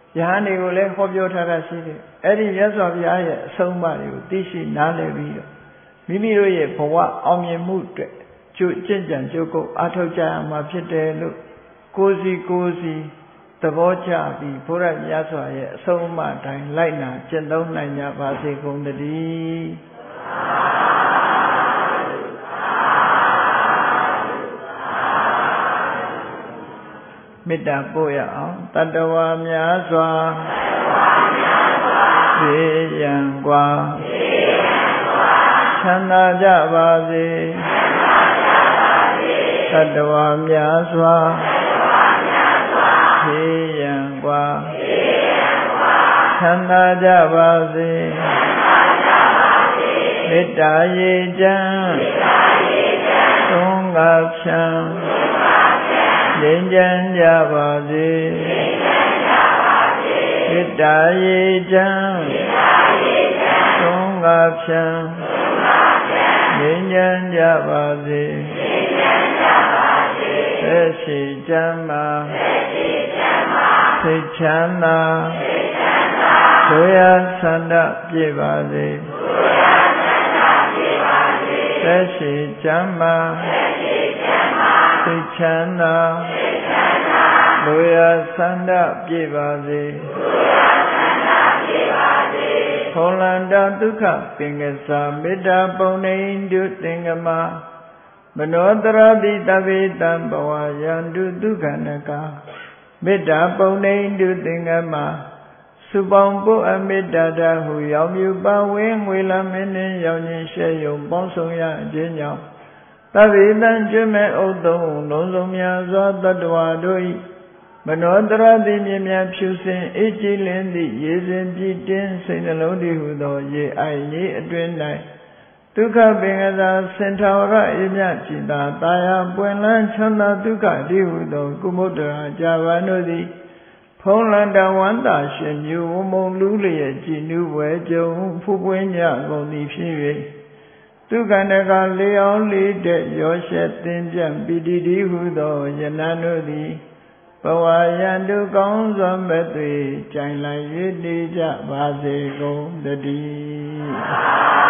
Yahaniကိုလည်းဟောပြောထားတာရှိတယ်အဲ့ဒီမြတ်စွာဘုရားရဲ့အဆုံးအမတွေကိုသိရှိနားလည်ပြီးတော့မိမိတို့ရဲ့ဘဝအောင်မြင်မှုအတွက်ကျင့်ကြံကြိုးကုပ်အားထုတ်ကြရမှာဖြစ်တယ်လို့ကိုယ်စီသဘောကျပြီးဘုရားမြတ်စွာရဲ့အဆုံးအမတိုင်းလိုက်နာကျင့်သုံးနိုင်ကြပါစေကုန်သတည်းမေတ္တာပို့ရအောင်တတ္တဝါများစွာသေရန်กว่าချမ်းသာကြပါစေတတ္တဝါများစွာသေရန်กว่าချမ်းသာကြပါစေမေတ္တာရေချမ်းသုံးငါဖြံငြိမ်းချမ်းကြပါစေမေတ္တာရေချမ်းသုံးငါဖြံငြိမ်းချမ်းကြပါစေသက်ရှိချမ်းသာစိတ်ချမ်းသာကိုယ်ရဆန္ဒပြည့်ပါစေသက်ရှိချမ်းသာစိတ်ချမ်းသာကိုယ်ရဆန္ဒပြည့်ပါစေခောလန္တဒုက္ခပင်ကစားမေတ္တာပုံနေတုသင်္ကမမနောတရတိတဗေတံဘဝယန္တုဒုက္ခနကမေတ္တာပုံနေတုသင်္ကမစုပေါင်းပုအမေတ္တာတဟုရောက်မြူပါဝင်းငွေလမင်းနှင့်ရောင်ခြင်းရှဲယုံပေါင်းဆောင်ရခြင်းကြောင့်သဗ္ဗေတံကျွမဲ့ဥဒ္ဓုံလုံးစုံများစွာတတ္တဝါတို့၏မနောတရတိမြင်မြန်ဖြူစင်အေးကြည်လင်းသည့်ရေစဉ်ပြည့်တင်းစိတ်နှလုံးတည်ဟုသောရေအိုင်ရေအတွင်း၌ဒုက္ခပင်ကသာစင်ထာဝရအေးမြကြည်သာတာယာပွင့်လန်းချမ်းသာဒုက္ခတည်ဟုသောကုမုဒ္ဒရာကြာပန်တို့သည်ဖုံးလန္တဝန္တာရှင်မြူဝမုံလူလျက်ကြည်နူးပွဲကြုံဖူးပွင့်ကြကုန်သည်ဖြစ်၍ဒုက္ခနကလေအောင်လေးတဲ့ရောရှက်သင်ပြန့်ပီတိတည်းဟုသောယနန်တို့သည်ဘဝယန္တုကောင်းစွာမဲ့သွေကြိုင်လိုက်၍နေကြပါစေကုန်တည်း